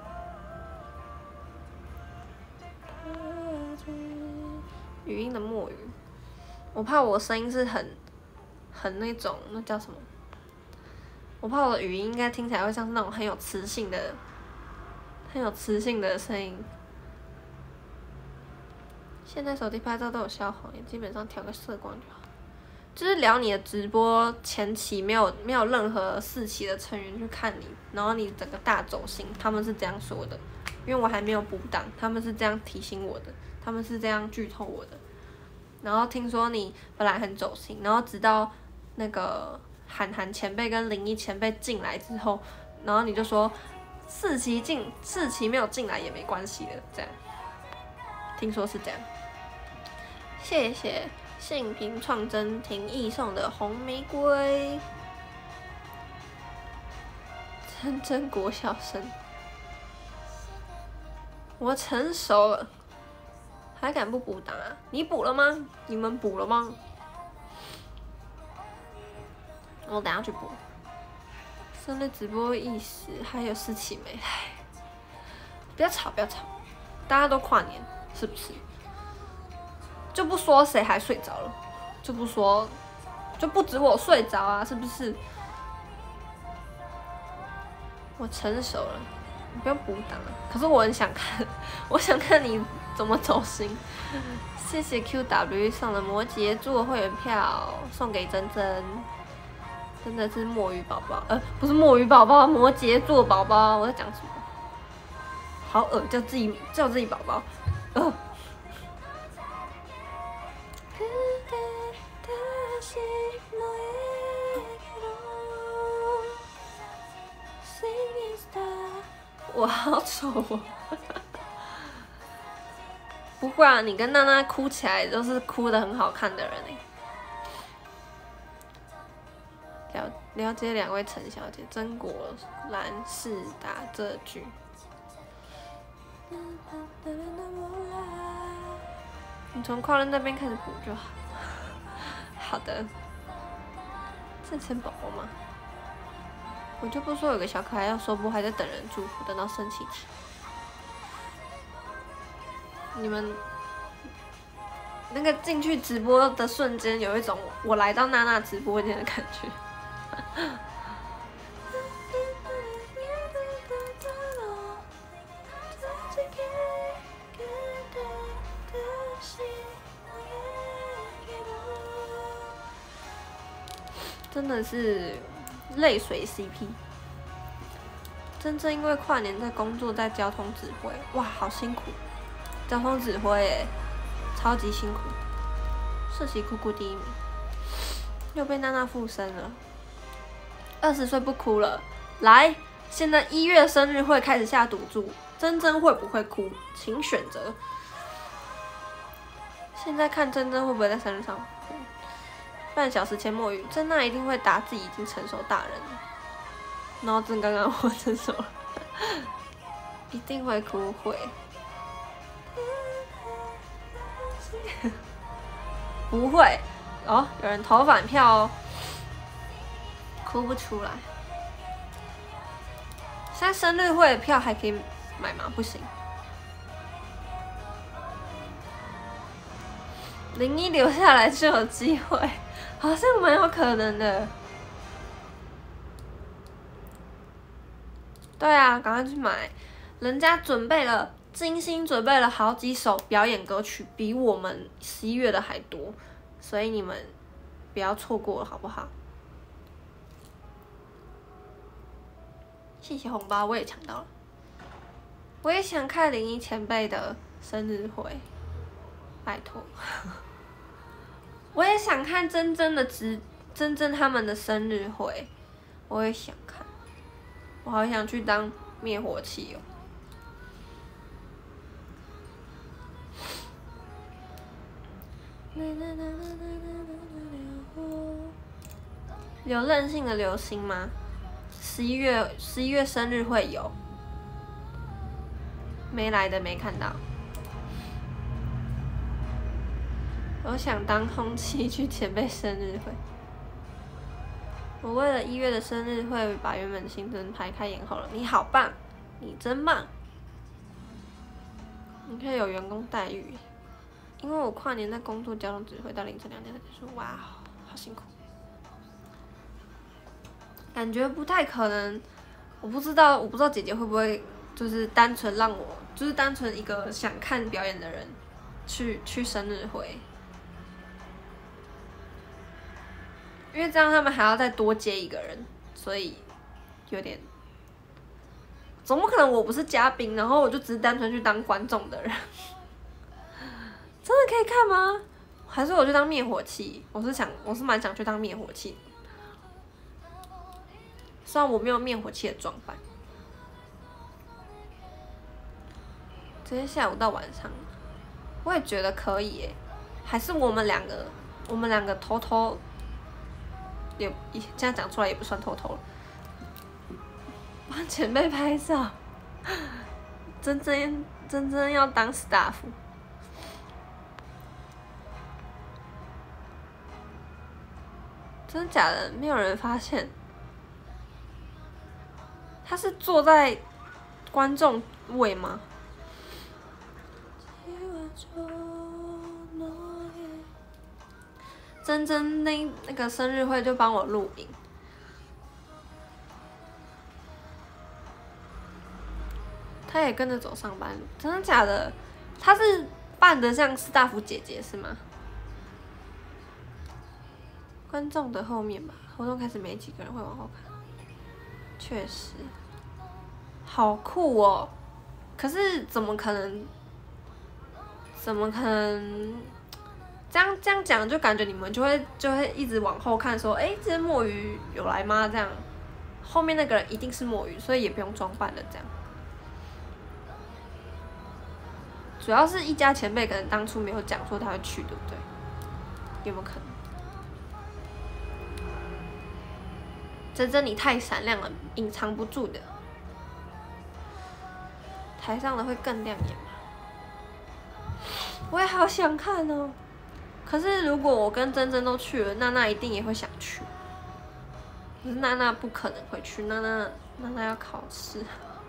语音的墨语，我怕我声音是很很那种，那叫什么？我怕我的语音应该听起来会像是那种很有磁性的、很有磁性的声音。现在手机拍照都有消黄，也基本上调个色光就好。就是聊你的直播前期没有没有任何四期的成员去看你，然后你整个大走心，他们是这样说的，因为我还没有补档，他们是这样提醒我的，他们是这样剧透我的。然后听说你本来很走心，然后直到那个。韩寒前辈跟林一前辈进来之后，然后你就说四期进四期没有进来也没关系的，这样，听说是这样。谢谢信平创真婷义送的红玫瑰，真真国小生，我成熟了，还敢不补档啊？你补了吗？你们补了吗？我等下去播。生日直播意思还有事情没？唉，不要吵，不要吵，大家都跨年，是不是？就不说谁还睡着了，就不说，就不止我睡着啊，是不是？ 我成熟了，你不用补档了。可是我很想看，我想看你怎么走心。谢谢 Q W 送了摩羯座会员票，送给珍珍。真的是墨鱼宝宝，呃，不是墨鱼宝宝，摩羯座宝宝。我在讲什么？好恶，叫自己叫自己宝宝，呃。我好丑哦！不会啊，你跟娜娜哭起来都是哭得很好看的人哎。了了解两位陈小姐，曾国兰是打这句。你从快乐那边开始补就好。好的。正成宝宝吗？我就不说有个小可爱要收播，还在等人祝福，等到生气气。你们那个进去直播的瞬间，有一种我来到娜娜直播间的感觉。真的是泪水 C P。真正因为跨年在工作，在交通指挥，哇，好辛苦！交通指挥耶，超级辛苦。世袭酷酷第一名，又被娜娜附身了。二十岁不哭了，来，现在一月生日会开始下赌注，真真会不会哭，请选择。现在看真真会不会在生日上哭。半小时前墨鱼，真娜一定会答自己已经成熟大人了。然后真刚刚我成熟了，一定会哭会。不会哦，有人投反票哦，哭不出来。现在生日会的票还可以买吗？不行。零一留下来就有机会，好像蛮有可能的。对啊，赶快去买！人家准备了，精心准备了好几首表演歌曲，比我们十一月的还多，所以你们不要错过了，好不好？谢谢红包，我也抢到了。我也想看林一前辈的生日会，拜托。我也想看真真的直真真他们的生日会，我也想看。我好想去当灭火器哦！有任性的流星吗？十一月十一月生日会有，没来的没看到。我想当空气去前辈生日会。我为了一月的生日会把原本的行程排开延后了。你好棒，你真棒！你可以有员工待遇，因为我跨年在工作交通指挥到凌晨两点才结束，哇，好辛苦。感觉不太可能，我不知道，我不知道姐姐会不会就是单纯让我，就是单纯一个想看表演的人去去生日会。因为这样他们还要再多接一个人，所以有点，总不可能我不是嘉宾，然后我就只是单纯去当观众的人，真的可以看吗？还是我去当灭火器？我是想，我是蛮想去当灭火器，虽然我没有灭火器的装扮。直接下午到晚上，我也觉得可以耶，还是我们两个，我们两个偷偷。也这样讲出来也不算偷偷了，帮前辈拍照，真真真真要当 staff， 真的假的？没有人发现，他是坐在观众位吗？真真那那个生日会就帮我录影， 他也跟着走上班，真的假的？他是扮的像士大夫姐姐是吗？观众的后面吧，活动开始没几个人会往后看，确实，好酷哦！可是怎么可能？怎么可能？这样这样讲，就感觉你们就会就会一直往后看，说，哎，这些墨鱼有来吗？这样，后面那个人一定是墨鱼，所以也不用装扮了，这样。主要是一家前辈可能当初没有讲说他会去，对不对？有没有可能？珍珍你太闪亮了，隐藏不住的。台上的会更亮眼吗？我也好想看哦。可是如果我跟珍珍都去了，娜娜一定也会想去。可是娜娜不可能会去，娜娜娜娜要考试。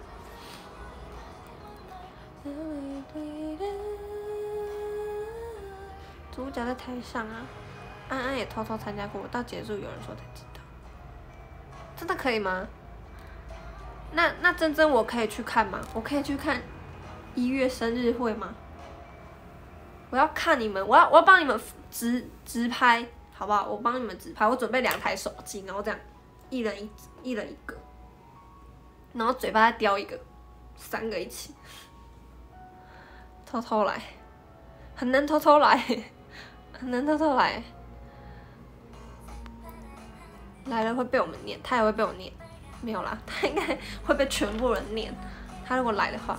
主角在台上啊，安安也偷偷参加过，到结束有人说才知道。真的可以吗？那那珍珍我可以去看吗？我可以去看一月生日会吗？我要看你们，我要我要帮你们直直拍，好不好？我帮你们直拍，我准备两台手机，然后这样，一人一一人一个，然后嘴巴再叼一个，三个一起，偷偷来，很难偷偷来，很难偷偷来，来了会被我们念，他也会被我念，没有啦，他应该会被全部人念，他如果来的话。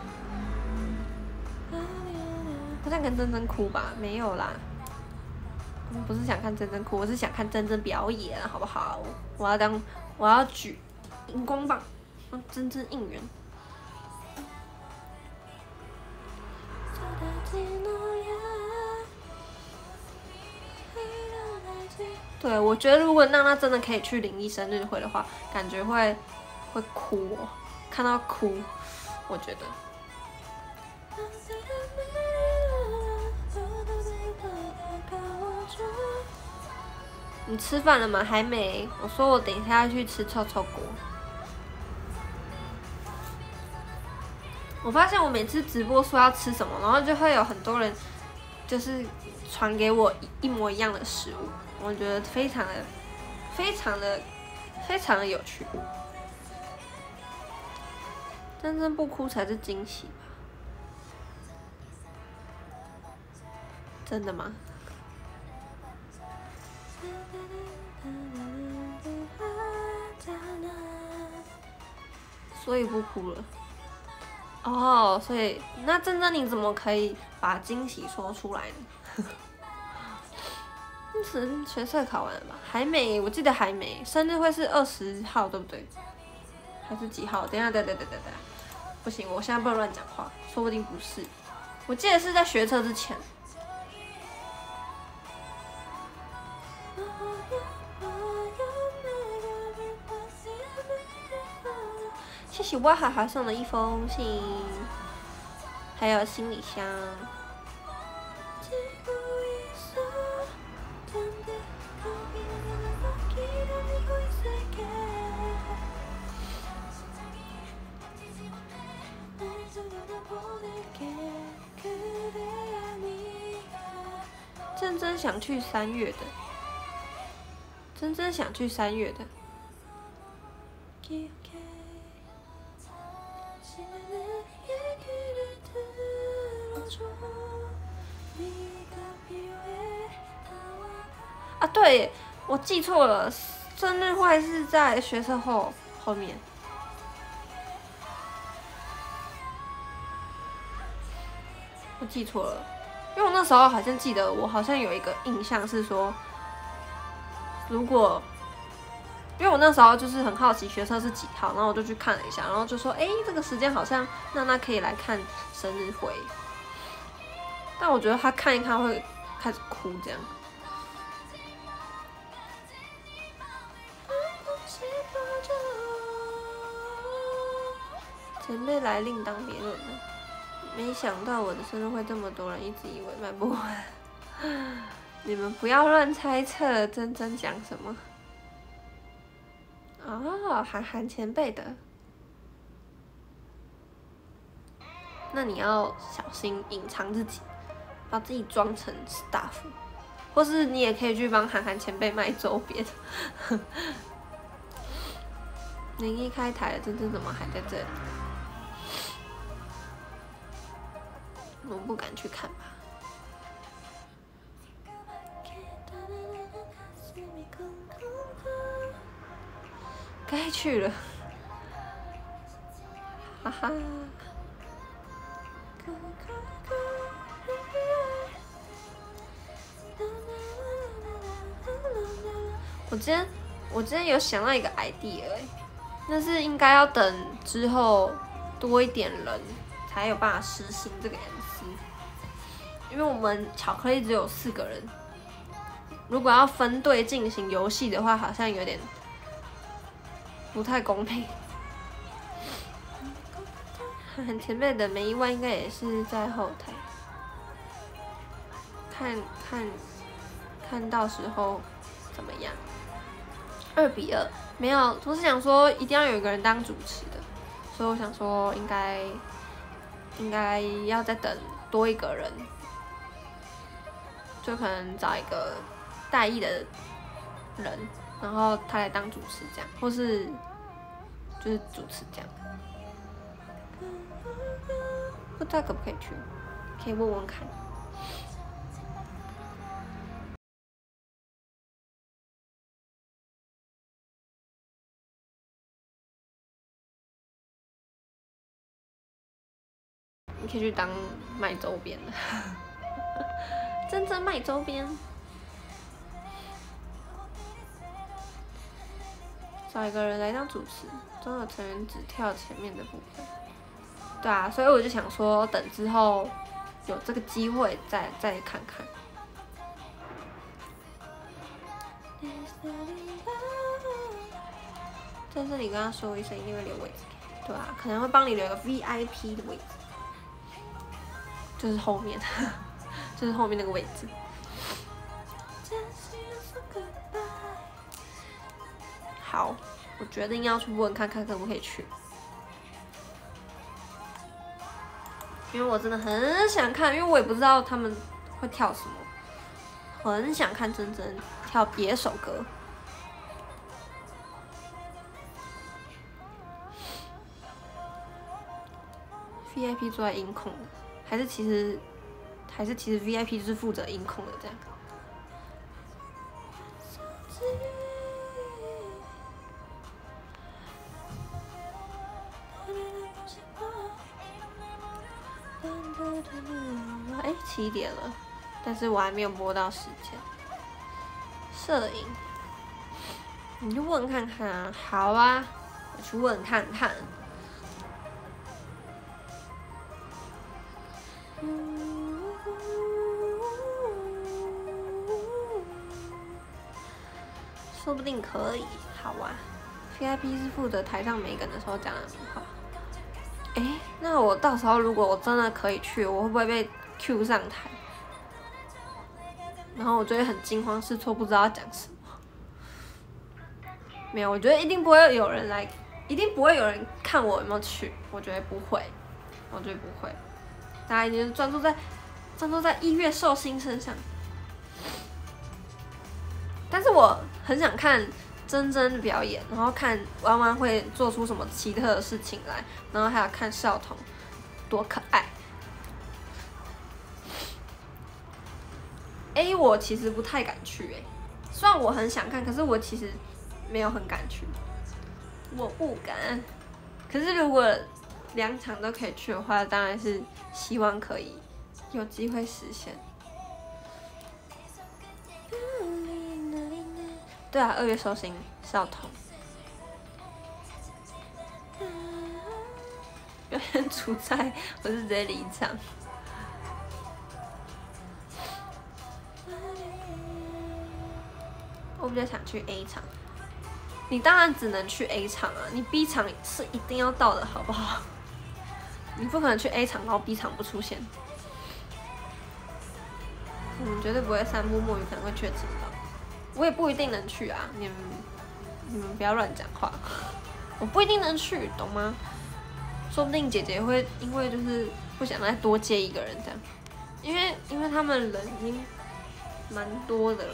我想看珍珍哭吧，没有啦。我不是想看珍珍哭，我是想看珍珍表演，好不好？我要当，我要举荧光棒，让珍珍应援。对，我觉得如果娜娜真的可以去林一生日会的话，感觉会会哭哦，看到哭，我觉得。你吃饭了吗？还没。我说我等一下要去吃臭臭锅。我发现我每次直播说要吃什么，然后就会有很多人就是传给我一模一样的食物，我觉得非常的、非常的、非常的有趣。真正不哭才是惊喜吧？真的吗？所以不哭了。哦，所以那真正你怎么可以把惊喜说出来呢？是学测考完了吧？还没，我记得还没。生日会是二十号，对不对？还是几号？等一下，等等等等等，不行，我现在不能乱讲话，说不定不是。我记得是在学测之前。谢谢哇哈哈送的一封信，还有行李箱。真真想去三月的，真真想去三月的。啊，对，我记错了，生日会是在学测后后面。我记错了，因为我那时候好像记得，我好像有一个印象是说，如果，因为我那时候就是很好奇学测是几号，然后我就去看了一下，然后就说，哎、欸，这个时间好像娜娜可以来看生日会，但我觉得她看一看会开始哭这样。前辈来另当别论了。没想到我的生日会这么多人，一直以为卖不完。你们不要乱猜测真真讲什么。哦，韩寒前辈的。 那你要小心隐藏自己，把自己装成 staff， 或是你也可以去帮韩寒前辈卖周边。零一开台了，珍珍怎么还在这里？我不敢去看吧。该去了，哈哈。我今天我今天有想到一个 idea 哎、欸，但是应该要等之后多一点人才有办法实行这个 M C， 因为我们巧克力只有四个人，如果要分队进行游戏的话，好像有点不太公平。很前辈的每一万应该也是在后台，看看看到时候怎么样。二比二没有，我是想说一定要有一个人当主持的，所以我想说应该应该要再等多一个人，就可能找一个代役的人，然后他来当主持这样，或是就是主持这样。不知道可不可以去，可以问问看。你可以去当卖周边的，真正卖周边。找一个人来当主持，综合成员只跳前面的部分。对啊，所以我就想说，等之后有这个机会再再看看。在这里跟他说一声，一定会留位置，对啊，可能会帮你留个 V I P 的位置，就是后面，就是后面那个位置。好，我决定要去问看看可不可以去。因为我真的很想看，因为我也不知道他们会跳什么，很想看珍珍跳别首歌。V I P 坐在音控，还是其实还是其实 V I P 就是负责音控的这样。哎、欸，七点了，但是我还没有摸到时间。摄影，你就问看看啊。好啊，我去问看看。说不定可以，好啊。V I P 是负责台上每个人的时候讲的话。哎、欸，那我到时候如果我真的可以去，我会不会被 Q 上台？然后我就会很惊慌失措，不知道要讲什么。没有，我觉得一定不会有人来，一定不会有人看我有没有去。我觉得不会，我觉得不会。大家一定是专注在专注在一月寿星身上。但是我很想看珍珍表演，然后看弯弯会做出什么奇特的事情来，然后还有看少彤多可爱。A 我其实不太敢去哎，虽然我很想看，可是我其实没有很敢去，我不敢。可是如果两场都可以去的话，当然是希望可以有机会实现。对啊，二月寿星少彤，有点出差，我是直接离场。我比较想去 A 场，你当然只能去 A 场啊，你 B 场是一定要到的，好不好？你不可能去 A 场，然后 B 场不出现。我们绝对不会散步，墨鱼可能会确诊到。我也不一定能去啊，你们你们不要乱讲话。我不一定能去，懂吗？说不定姐姐会因为就是不想再多接一个人这样，因为因为他们人已经蛮多的了。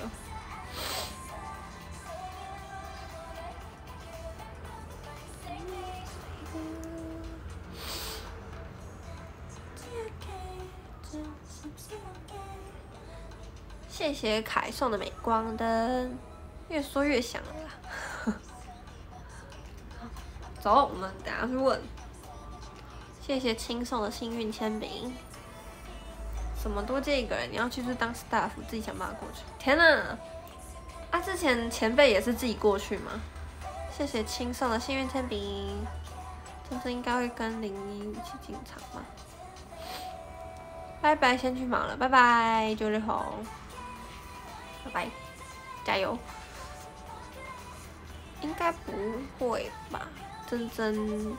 谢谢凯送的镁光灯，越说越响了啦。走，我们等下去问。谢谢青送的幸运铅笔。什么多接一个人？你要去是当 staff， 自己想办法过去。天哪！啊，之前前辈也是自己过去吗？谢谢青送的幸运铅笔。真正应该会跟零一一起进场吗？拜拜，先去忙了，拜拜，九日红。拜拜，加油！应该不会吧？真真，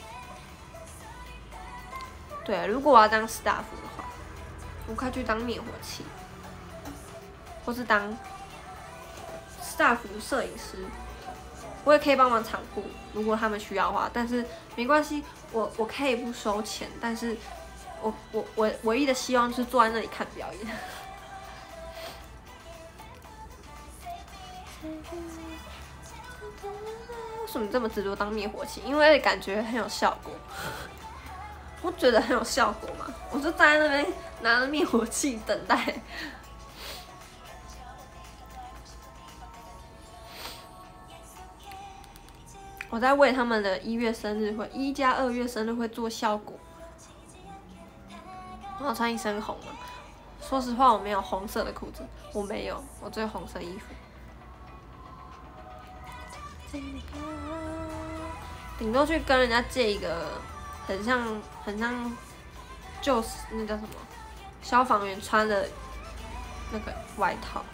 对，如果我要当 staff 的话，我快去当灭火器，或是当 staff 摄影师，我也可以帮忙场布，如果他们需要的话。但是没关系，我我可以不收钱，但是我我我唯一的希望就是坐在那里看表演。为什么这么执着当灭火器？因为感觉很有效果。我觉得很有效果嘛，我就站在那边拿着灭火器等待。我在为他们的一月生日会，一加二月生日会做效果。我要穿一身红了。说实话，我没有红色的裤子，我没有，我只有红色衣服。顶多去跟人家借一个很像很像就是那叫什么消防员穿的那个外套。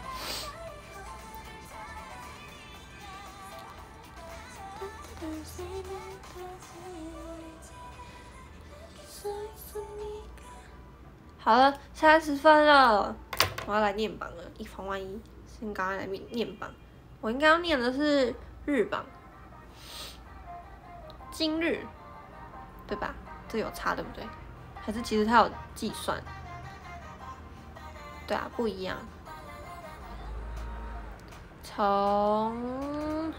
好了，三十分了，我要来念榜了，以防万一，先赶快来念念榜。我应该要念的是日榜，今日，对吧？这有差对不对？还是其实它有计算？对啊，不一样。从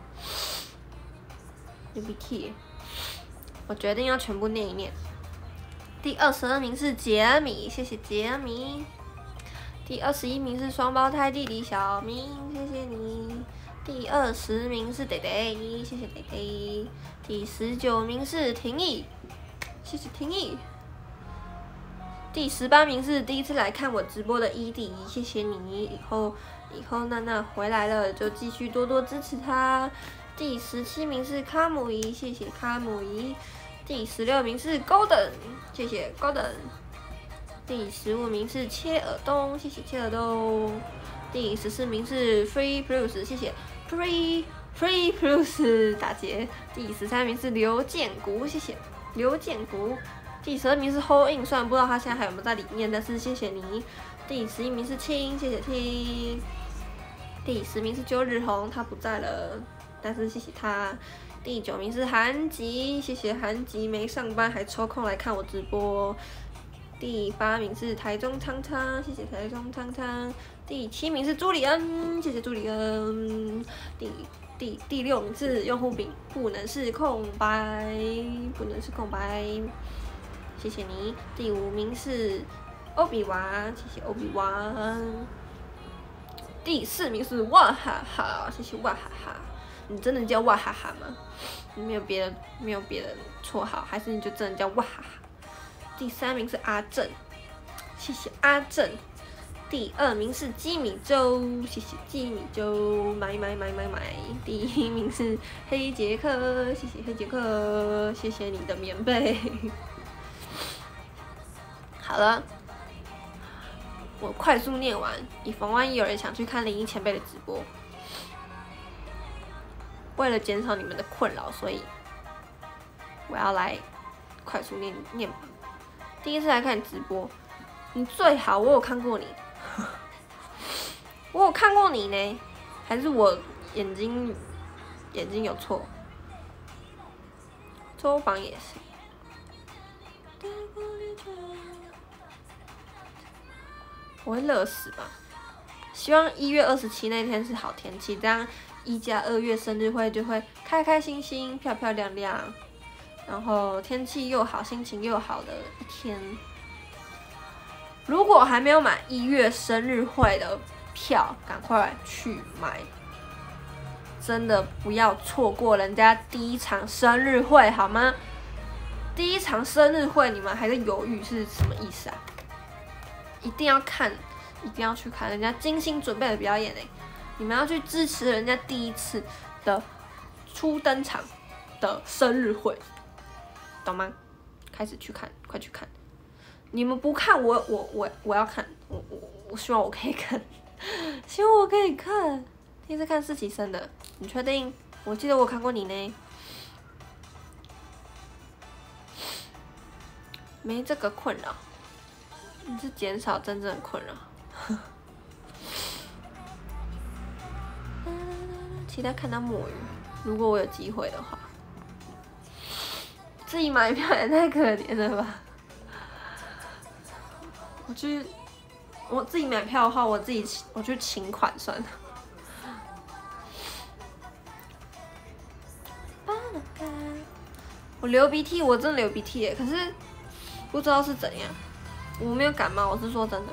U B K， 我决定要全部念一念。第二十二名是杰米，谢谢杰米。第二十一名是双胞胎弟弟小明，谢谢你。第二十名是弟弟，谢谢弟弟。第十九名是廷义，谢谢廷义。第十八名是第一次来看我直播的伊迪，谢谢你。以后以后娜娜回来了就继续多多支持她。第十七名是卡姆伊，谢谢卡姆伊。第十六名是 Golden， 谢谢 Golden。第十五名是切尔东，谢谢切尔东。第十四名是 Free Plus， 谢谢 Free Free Plus 打劫。第十三名是刘建国，谢谢刘建国。第十二名是 Hold In， 虽然不知道他现在还有没有在里面，但是谢谢你。第十一名是青，谢谢青。第十名是九日红，他不在了，但是谢谢他。第九名是韩吉，谢谢韩吉没上班还抽空来看我直播。第八名是台中汤汤，谢谢台中汤汤。第七名是朱里恩，谢谢朱里恩。第第第六名是用户名不能是空白，不能是空白，谢谢你。第五名是欧比娃，谢谢欧比娃。第四名是哇哈哈，谢谢哇哈哈。你真的叫哇哈哈吗？你没有别的没有别的绰号，还是你就真的叫哇哈哈？第三名是阿正，谢谢阿正。第二名是鸡米粥，谢谢鸡米粥，买买买买买。第一名是黑杰克，谢谢黑杰克，谢谢你的棉被。好了，我快速念完，以防万一有人想去看林一前辈的直播。为了减少你们的困扰，所以我要来快速念念榜。第一次来看你直播，你最好我有看过你，我有看过你呢，还是我眼睛眼睛有错？周榜也是。 我会热死吧。希望一月二十七那天是好天气，这样一加二月生日会就会开开心心、漂漂亮亮，然后天气又好、心情又好的一天。如果还没有买一月生日会的票，赶快去买，真的不要错过人家第一场生日会，好吗？第一场生日会你们还在犹豫是什么意思啊？一定要看，一定要去看人家精心准备的表演哎！你们要去支持人家第一次的初登场的生日会，懂吗？开始去看，快去看！你们不看，我我我我要看，我我我希望我可以看，希望我可以看。第一次看四期生的，你确定？我记得我看过你呢。没这个困扰，你是减少真正的困扰。期待看到墨鱼，如果我有机会的话。自己买票也太可怜了吧！我去，我自己买票的话，我自己我去请款算了。我流鼻涕，我真的流鼻涕耶，可是不知道是怎样。我没有感冒，我是说真的。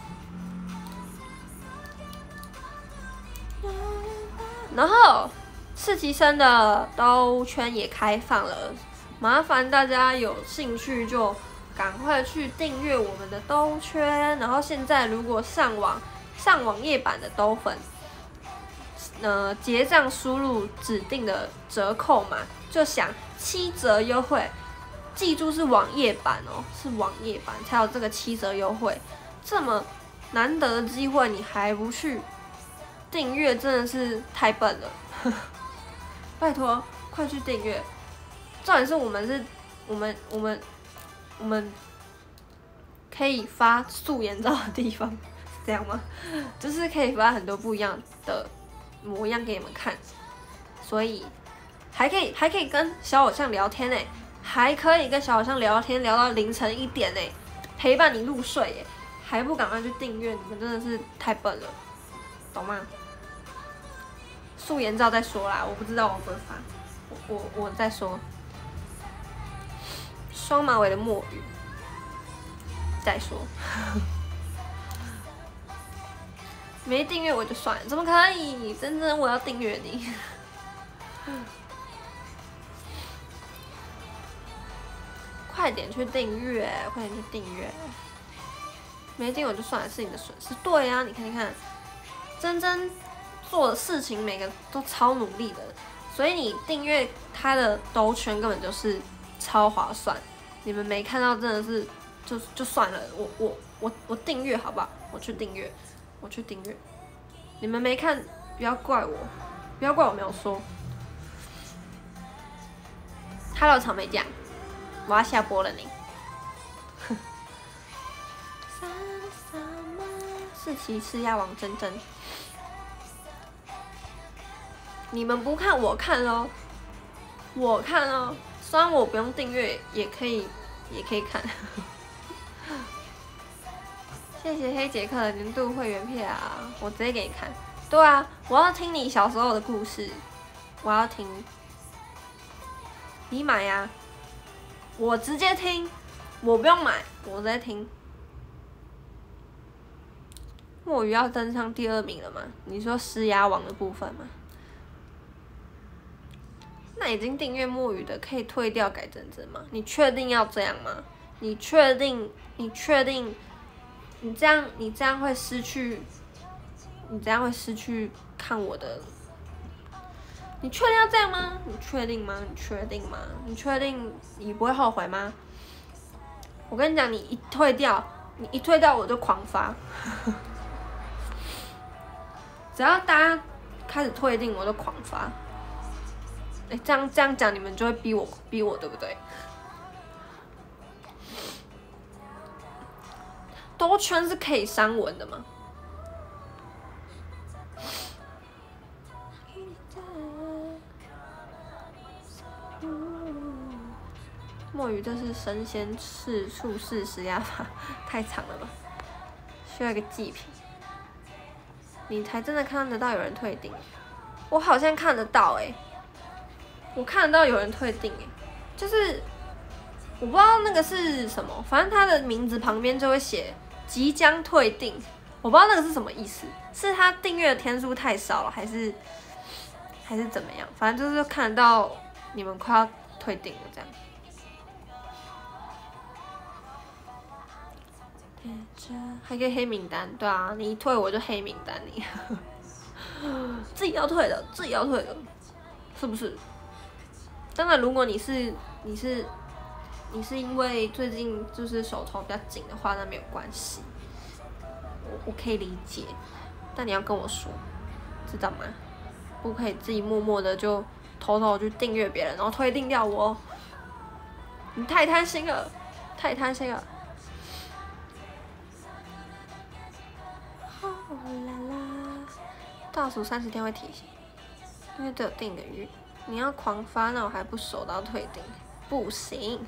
然后四期生的兜圈也开放了，麻烦大家有兴趣就赶快去订阅我们的兜圈。然后现在如果上网上网页版的兜粉，呃，结账输入指定的折扣码，就享七折优惠。记住是网页版哦，是网页版才有这个七折优惠。这么难得的机会，你还不去订阅，真的是太笨了。拜托，快去订阅！重点是我们是，我们我们我们可以发素颜照的地方，是这样吗？就是可以发很多不一样的模样给你们看，所以还可以还可以跟小偶像聊天呢，还可以跟小偶像聊天聊到凌晨一点呢，陪伴你入睡耶，还不赶快去订阅？你们真的是太笨了，懂吗？素颜照再说啦，我不知道我会不会发，我我我再说。双马尾的墨鱼，再说。没订阅我就算了，怎么可以？真真，我要订阅你。快点去订阅，快点去订阅。没订我就算了，是你的损失。对啊，你看你看，真真做的事情每个都超努力的，所以你订阅他的兜圈根本就是超划算。你们没看到真的是就就算了，我我我我订阅好不好？我去订阅，我去订阅。你们没看，不要怪我，不要怪我没有说。Hello， 草莓酱，我要下播了你。四期是鸭王真真，你们不看我看咯，我看哦。虽然我不用订阅，也可以，也可以看。谢谢黑杰克的年度会员票，我直接给你看。对啊，我要听你小时候的故事，我要听。你买呀、啊，我直接听，我不用买，我直接听。墨鱼要登上第二名了吗？你说施压王的部分吗？那已经订阅墨鱼的可以退掉改真真吗？你确定要这样吗？你确定？你确定？你这样你这样会失去，你这样会失去看我的。你确定要这样吗？你确定吗？你确定吗？你确定你不会后悔吗？我跟你讲，你一退掉，你一退掉我就狂发。只要大家开始退订，我就狂发。哎、欸，这样这样讲，你们就会逼我逼我，对不对？兜圈是可以删文的吗？墨鱼这是神仙式术士施压法，太长了吧？ 需要一个祭品，你才真的看得到有人退订。我好像看得到哎、欸，我看得到有人退订哎、欸，就是我不知道那个是什么，反正他的名字旁边就会写即将退订，我不知道那个是什么意思，是他订阅的天数太少了，还是还是怎么样？反正就是看得到你们快要退订了这样。还可以黑名单，对啊，你一退我就黑名单你，自己要退的，自己要退的，是不是？当然，如果你是你是你是因为最近就是手头比较紧的话，那没有关系，我我可以理解，但你要跟我说，知道吗？不可以自己默默的就偷偷去订阅别人，然后退订掉我，你太贪心了，太贪心了。倒数三十天会提醒，因为只有订一个月，你要狂发，那我还不守到退订，不行。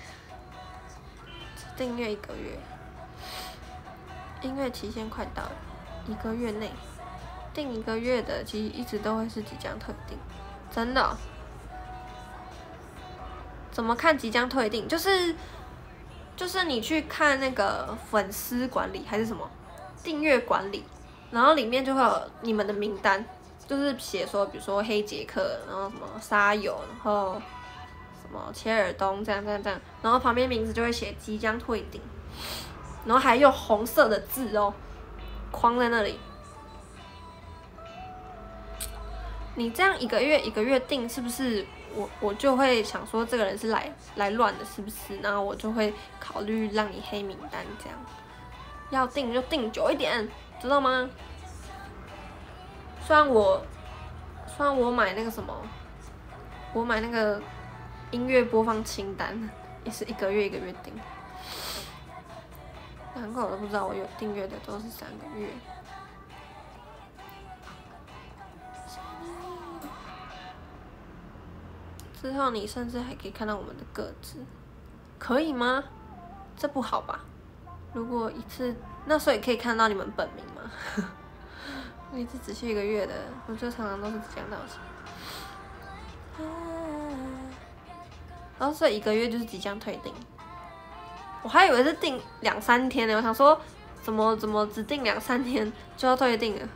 只订阅一个月，音乐期限快到了，一个月内订一个月的，其实一直都会是即将退订，真的、哦。怎么看即将退订？就是就是你去看那个粉丝管理还是什么订阅管理。然后里面就会有你们的名单，就是写说，比如说黑杰克，然后什么沙友，然后什么切尔东这样这样这样，然后旁边名字就会写即将退订，然后还有红色的字哦，框在那里。你这样一个月一个月订，是不是我我就会想说这个人是来来乱的，是不是？然后我就会考虑让你黑名单这样，要订就订久一点。知道吗？虽然我，虽然我买那个什么，我买那个音乐播放清单，也是一个月一个月订。难怪我都不知道我有订阅的都是三个月。之后你甚至还可以看到我们的个子，可以吗？这不好吧？如果一次。那所以可以看到你们本名吗？一次只续一个月的，我就常常都是这样道歉。然后所以一个月就是即将退订，我还以为是订两三天呢，我想说怎么怎么只订两三天就要退订了。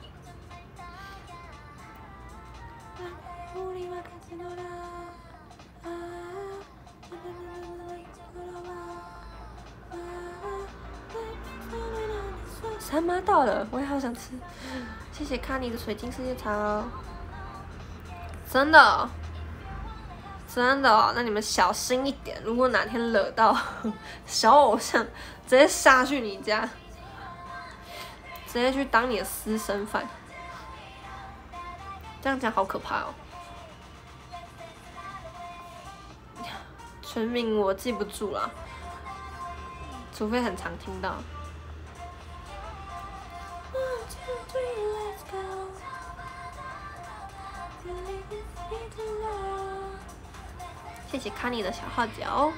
三妈到了，我也好想吃。谢谢卡尼的水晶世界茶哦，真的、哦，真的哦。那你们小心一点，如果哪天惹到小偶像，直接杀去你家，直接去当你的私生饭。这样讲好可怕哦。全名我记不住啦，除非很常听到。谢谢卡尼的小号角，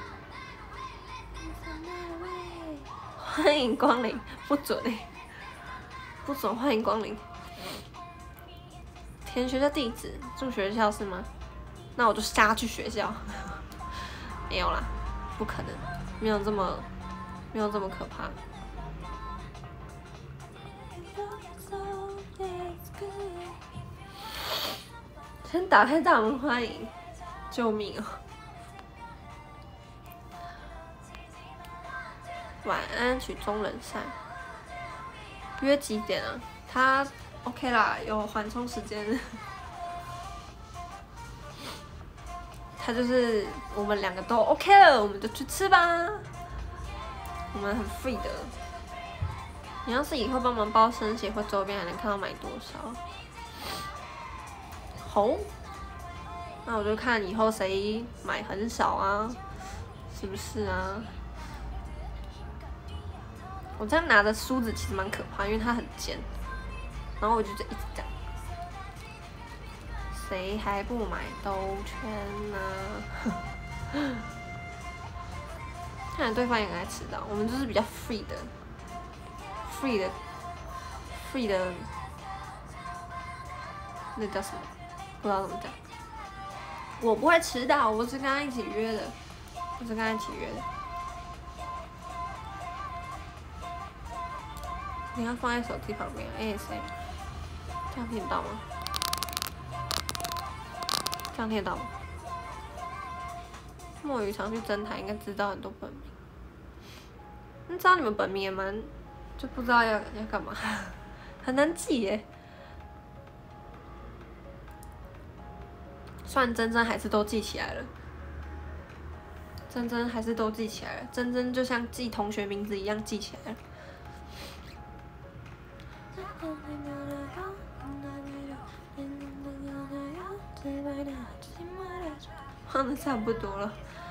欢迎光临，不准哎、欸，不准欢迎光临。填学校地址，住学校是吗？那我就杀去学校。没有啦，不可能，没有这么，没有这么可怕。先打开大门欢迎，救命哦！晚安，曲终人散。约几点啊？他 OK 啦，有缓冲时间。他就是我们两个都 OK 了，我们就去吃吧。我们很 free 的。你要是以后帮忙包生写或周边，还能看到买多少？好，那我就看以后谁买很少啊，是不是啊？我这样拿的梳子其实蛮可怕，因为它很尖，然后我就一直这样。谁还不买兜圈呢？看来对方也爱迟到，我们就是比较 free 的 free 的 free 的，那叫什么？不知道怎么讲。我不会迟到，我是跟他一起约的，我是跟他一起约的。你要放在手机旁边 ，A S M， 这样听得到吗？这样听得到吗？墨鱼常去侦台，应该知道很多本名。你知道你们本名也蛮，就不知道要要干嘛，很难记耶。算真真还是都记起来了，真真还是都记起来了，真真就像记同学名字一样记起来了。放的差不多了。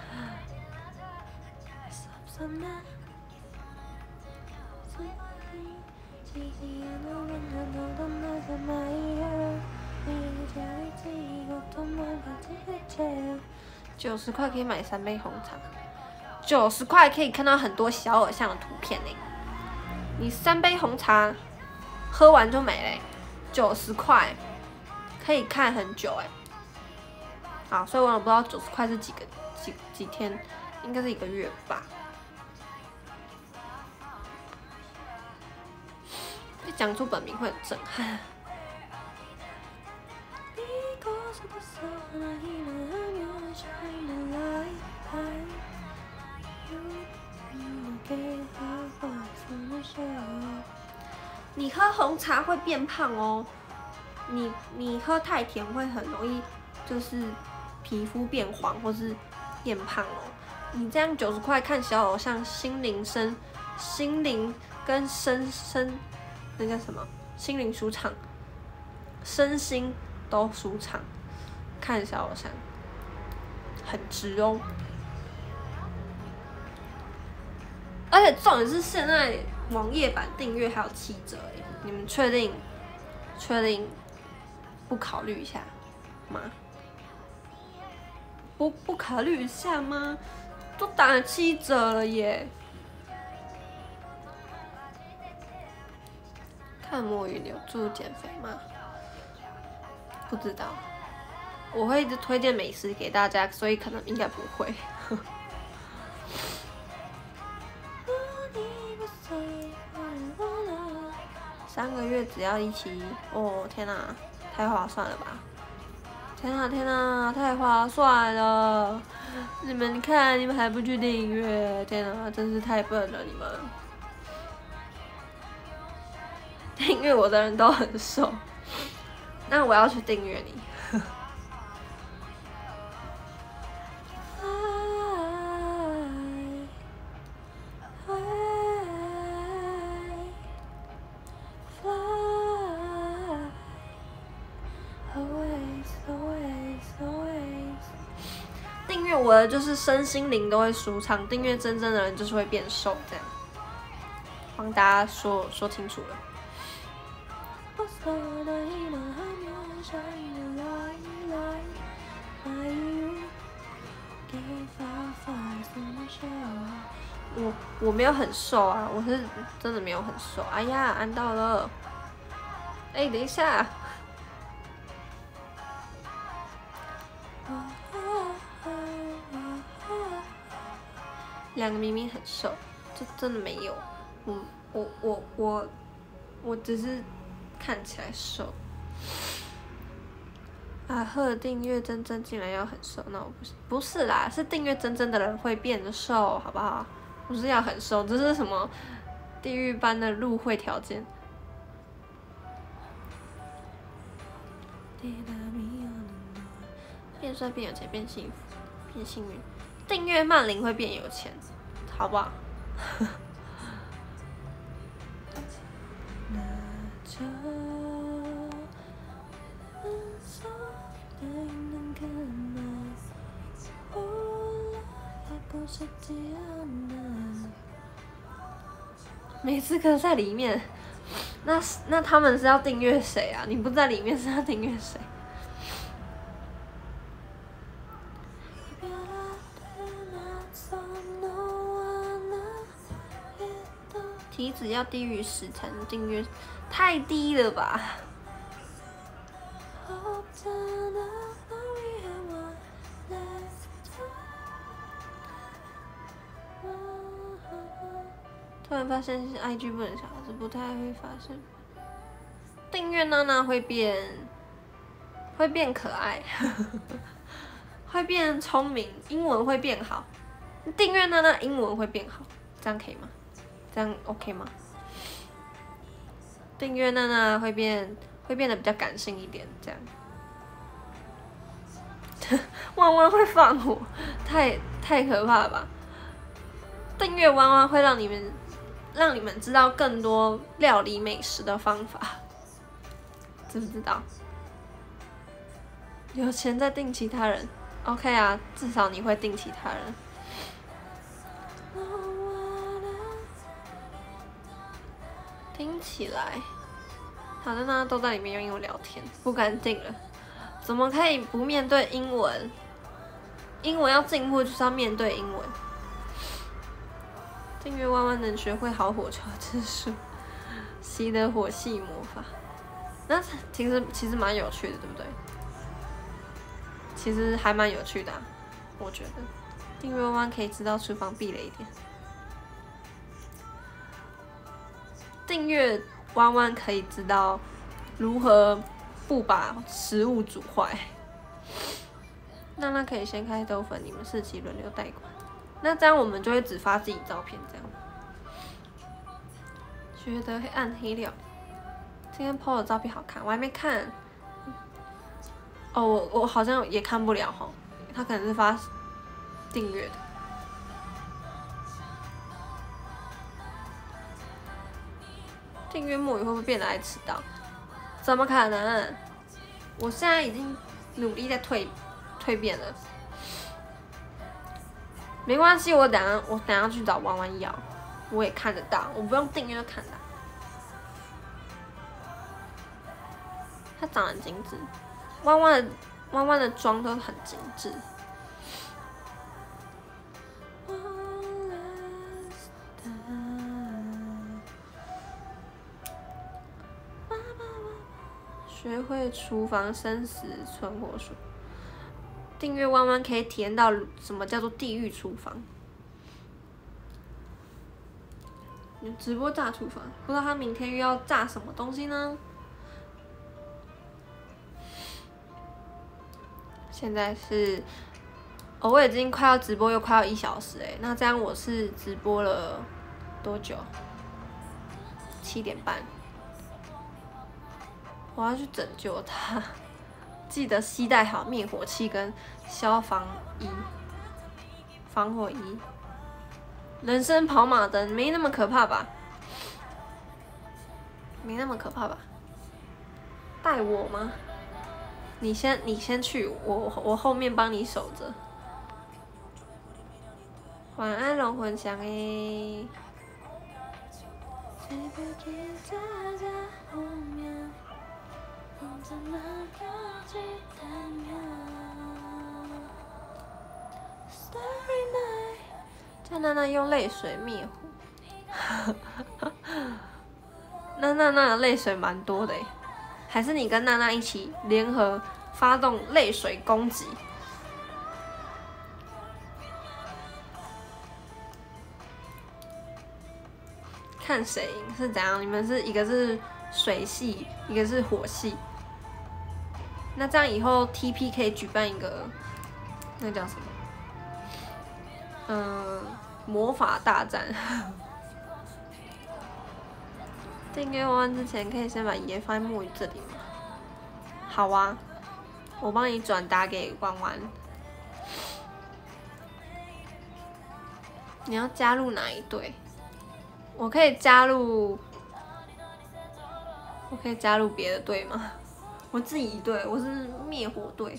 九十块可以买三杯红茶，九十块可以看到很多小偶像的图片呢。你三杯红茶喝完就没嘞，九十块可以看很久哎。好，所以我也不知道九十块是几个几几天，应该是一个月吧。被讲出本名会很震撼。你喝红茶会变胖哦，你你喝太甜会很容易就是皮肤变黄或是变胖哦。你这样九十块看小偶像，心灵身心灵跟身身那叫什么？心灵舒畅，身心都舒畅，看小偶像很值哦。而且重点是现在网页版订阅还有七折哎，你们确定确定不考虑一下吗？不不考虑一下吗？都打了七折了耶！看墨鱼有助减肥吗？不知道，我会一直推荐美食给大家，所以可能应该不会。三个月只要一期，哦天哪、啊，太划算了吧！天哪、啊、天哪、啊，太划算了！你们看，你们还不去订阅？天哪、啊，真是太笨了你们！订阅我的人都很瘦，那我要去订阅你。订阅我的就是身心灵都会舒畅，订阅真真的人就是会变瘦，这样帮大家说说清楚了。我我没有很瘦啊，我是真的没有很瘦。哎呀，按到了。哎、欸，等一下。两个明明很瘦，就真的没有。嗯，我我我我只是看起来瘦。啊，贺订阅真真竟然要很瘦，那我不是不是啦，是订阅真真的人会变瘦，好不好？不是要很瘦，这是什么地狱般的入会条件？变帅变有钱变幸福变幸运，订阅曼玲会变有钱，好不好？没资格在里面，那那他们是要订阅谁啊？你不在里面是要订阅谁？ 体脂要低于十才能订阅，太低了吧？突然发现 I G 不能小是不太会发现。订阅娜娜会变，会变可爱，会变聪明，英文会变好。订阅娜娜英文会变好，这样可以吗？这样 OK 吗？订阅娜娜会变，会变得比较感性一点，这样。弯弯会放火，太太可怕了吧！订阅弯弯会让你们，让你们知道更多料理美食的方法，知不知道？有钱再订其他人 ，OK 啊，至少你会订其他人。听起来，好的呢，都在里面用英文聊天，不敢订了。怎么可以不面对英文？英文要进步就是要面对英文。订阅弯弯能学会好火球之术，习得火系魔法。那其实其实蛮有趣的，对不对？其实还蛮有趣的、啊，我觉得。订阅弯弯可以知道厨房避雷点。订阅弯弯可以知道如何不把食物煮坏。娜娜可以先开豆粉，你们四期轮流代管。那这样我们就会只发自己照片，这样。觉得暗黑料，今天 po 的照片好看，我还没看。哦，我我好像也看不了哈，他可能是发订阅的。订阅墨鱼会不会变得爱迟到？怎么可能？我现在已经努力在蜕蜕变了。没关系，我等下我等下去找弯弯要，我也看得到，我不用订阅就看到。他长得很精致，弯弯的弯弯的妆都很精致。学会厨房生死存活术，订阅弯弯可以体验到什么叫做地狱厨房。直播炸厨房，不知道他明天又要炸什么东西呢？现在是，哦，我已经快要直播又快要一小时哎，那这样我是直播了多久？七点半。我要去拯救他，记得携带好灭火器跟消防衣、防火衣。人生跑马灯没那么可怕吧？没那么可怕吧？带我吗？你先，你先去，我我后面帮你守着。晚安，龙魂香诶。叫娜娜用泪水灭火。那娜娜的泪水蛮多的诶，还是你跟娜娜一起联合发动泪水攻击？看谁赢是怎样？你们是一个是水系，一个是火系。那这样以后 T P 可以举办一个，那个叫什么？嗯，魔法大战。订阅弯弯之前，可以先把爷放在墨鱼这里吗？好啊，我帮你转达给弯弯。你要加入哪一队？我可以加入，我可以加入别的队吗？我自己一队，我是灭火队，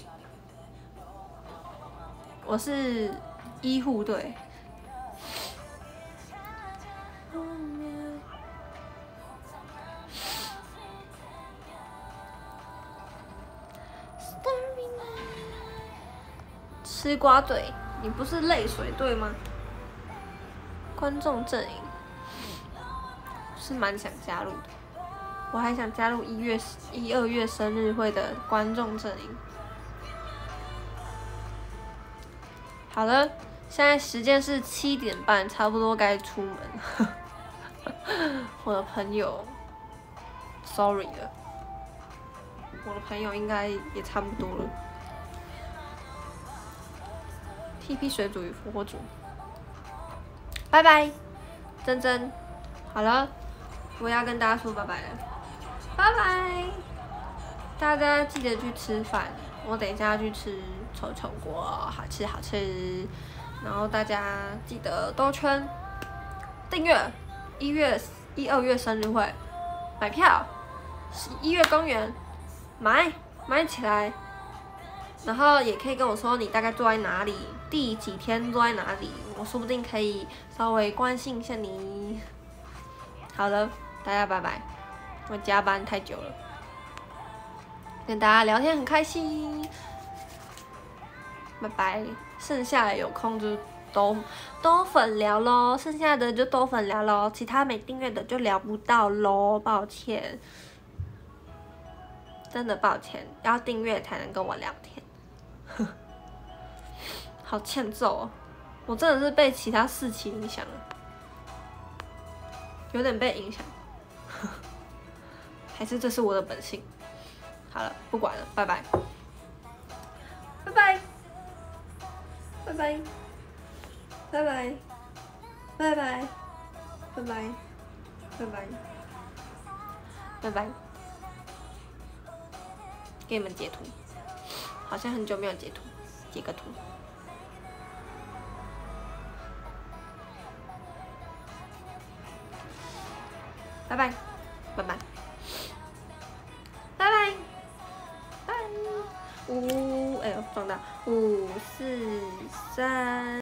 我是医护队。吃瓜队，你不是泪水队吗？观众阵营， 是蛮想加入的，我还想加入一月、一二月生日会的观众阵营。好了，现在时间是七点半，差不多该出门了。我的朋友 ，sorry 了，我的朋友应该也差不多了。T P 水煮与复活煮，拜拜，珍珍，好了，我要跟大家说拜拜了，拜拜，大家记得去吃饭，我等一下要去吃臭臭锅，好吃好吃，然后大家记得兜圈，订阅，一月一二月生日会，买票，一月公园，买买起来。然后也可以跟我说你大概坐在哪里，第几天坐在哪里，我说不定可以稍微关心一下你。好了，大家拜拜，我加班太久了，跟大家聊天很开心，拜拜。剩下的有空就都都粉聊咯，剩下的就都粉聊咯，其他没订阅的就聊不到咯，抱歉，真的抱歉，要订阅才能跟我聊天。好欠揍哦！我真的是被其他事情影响了，有点被影响，还是这是我的本性？好了，不管了，拜拜，拜拜，拜拜，拜拜，拜拜，拜拜，拜拜，拜拜，给你们截图。好像很久没有截图，截个图。拜拜，拜拜，拜拜，拜。五，哎呦，撞到，五四三。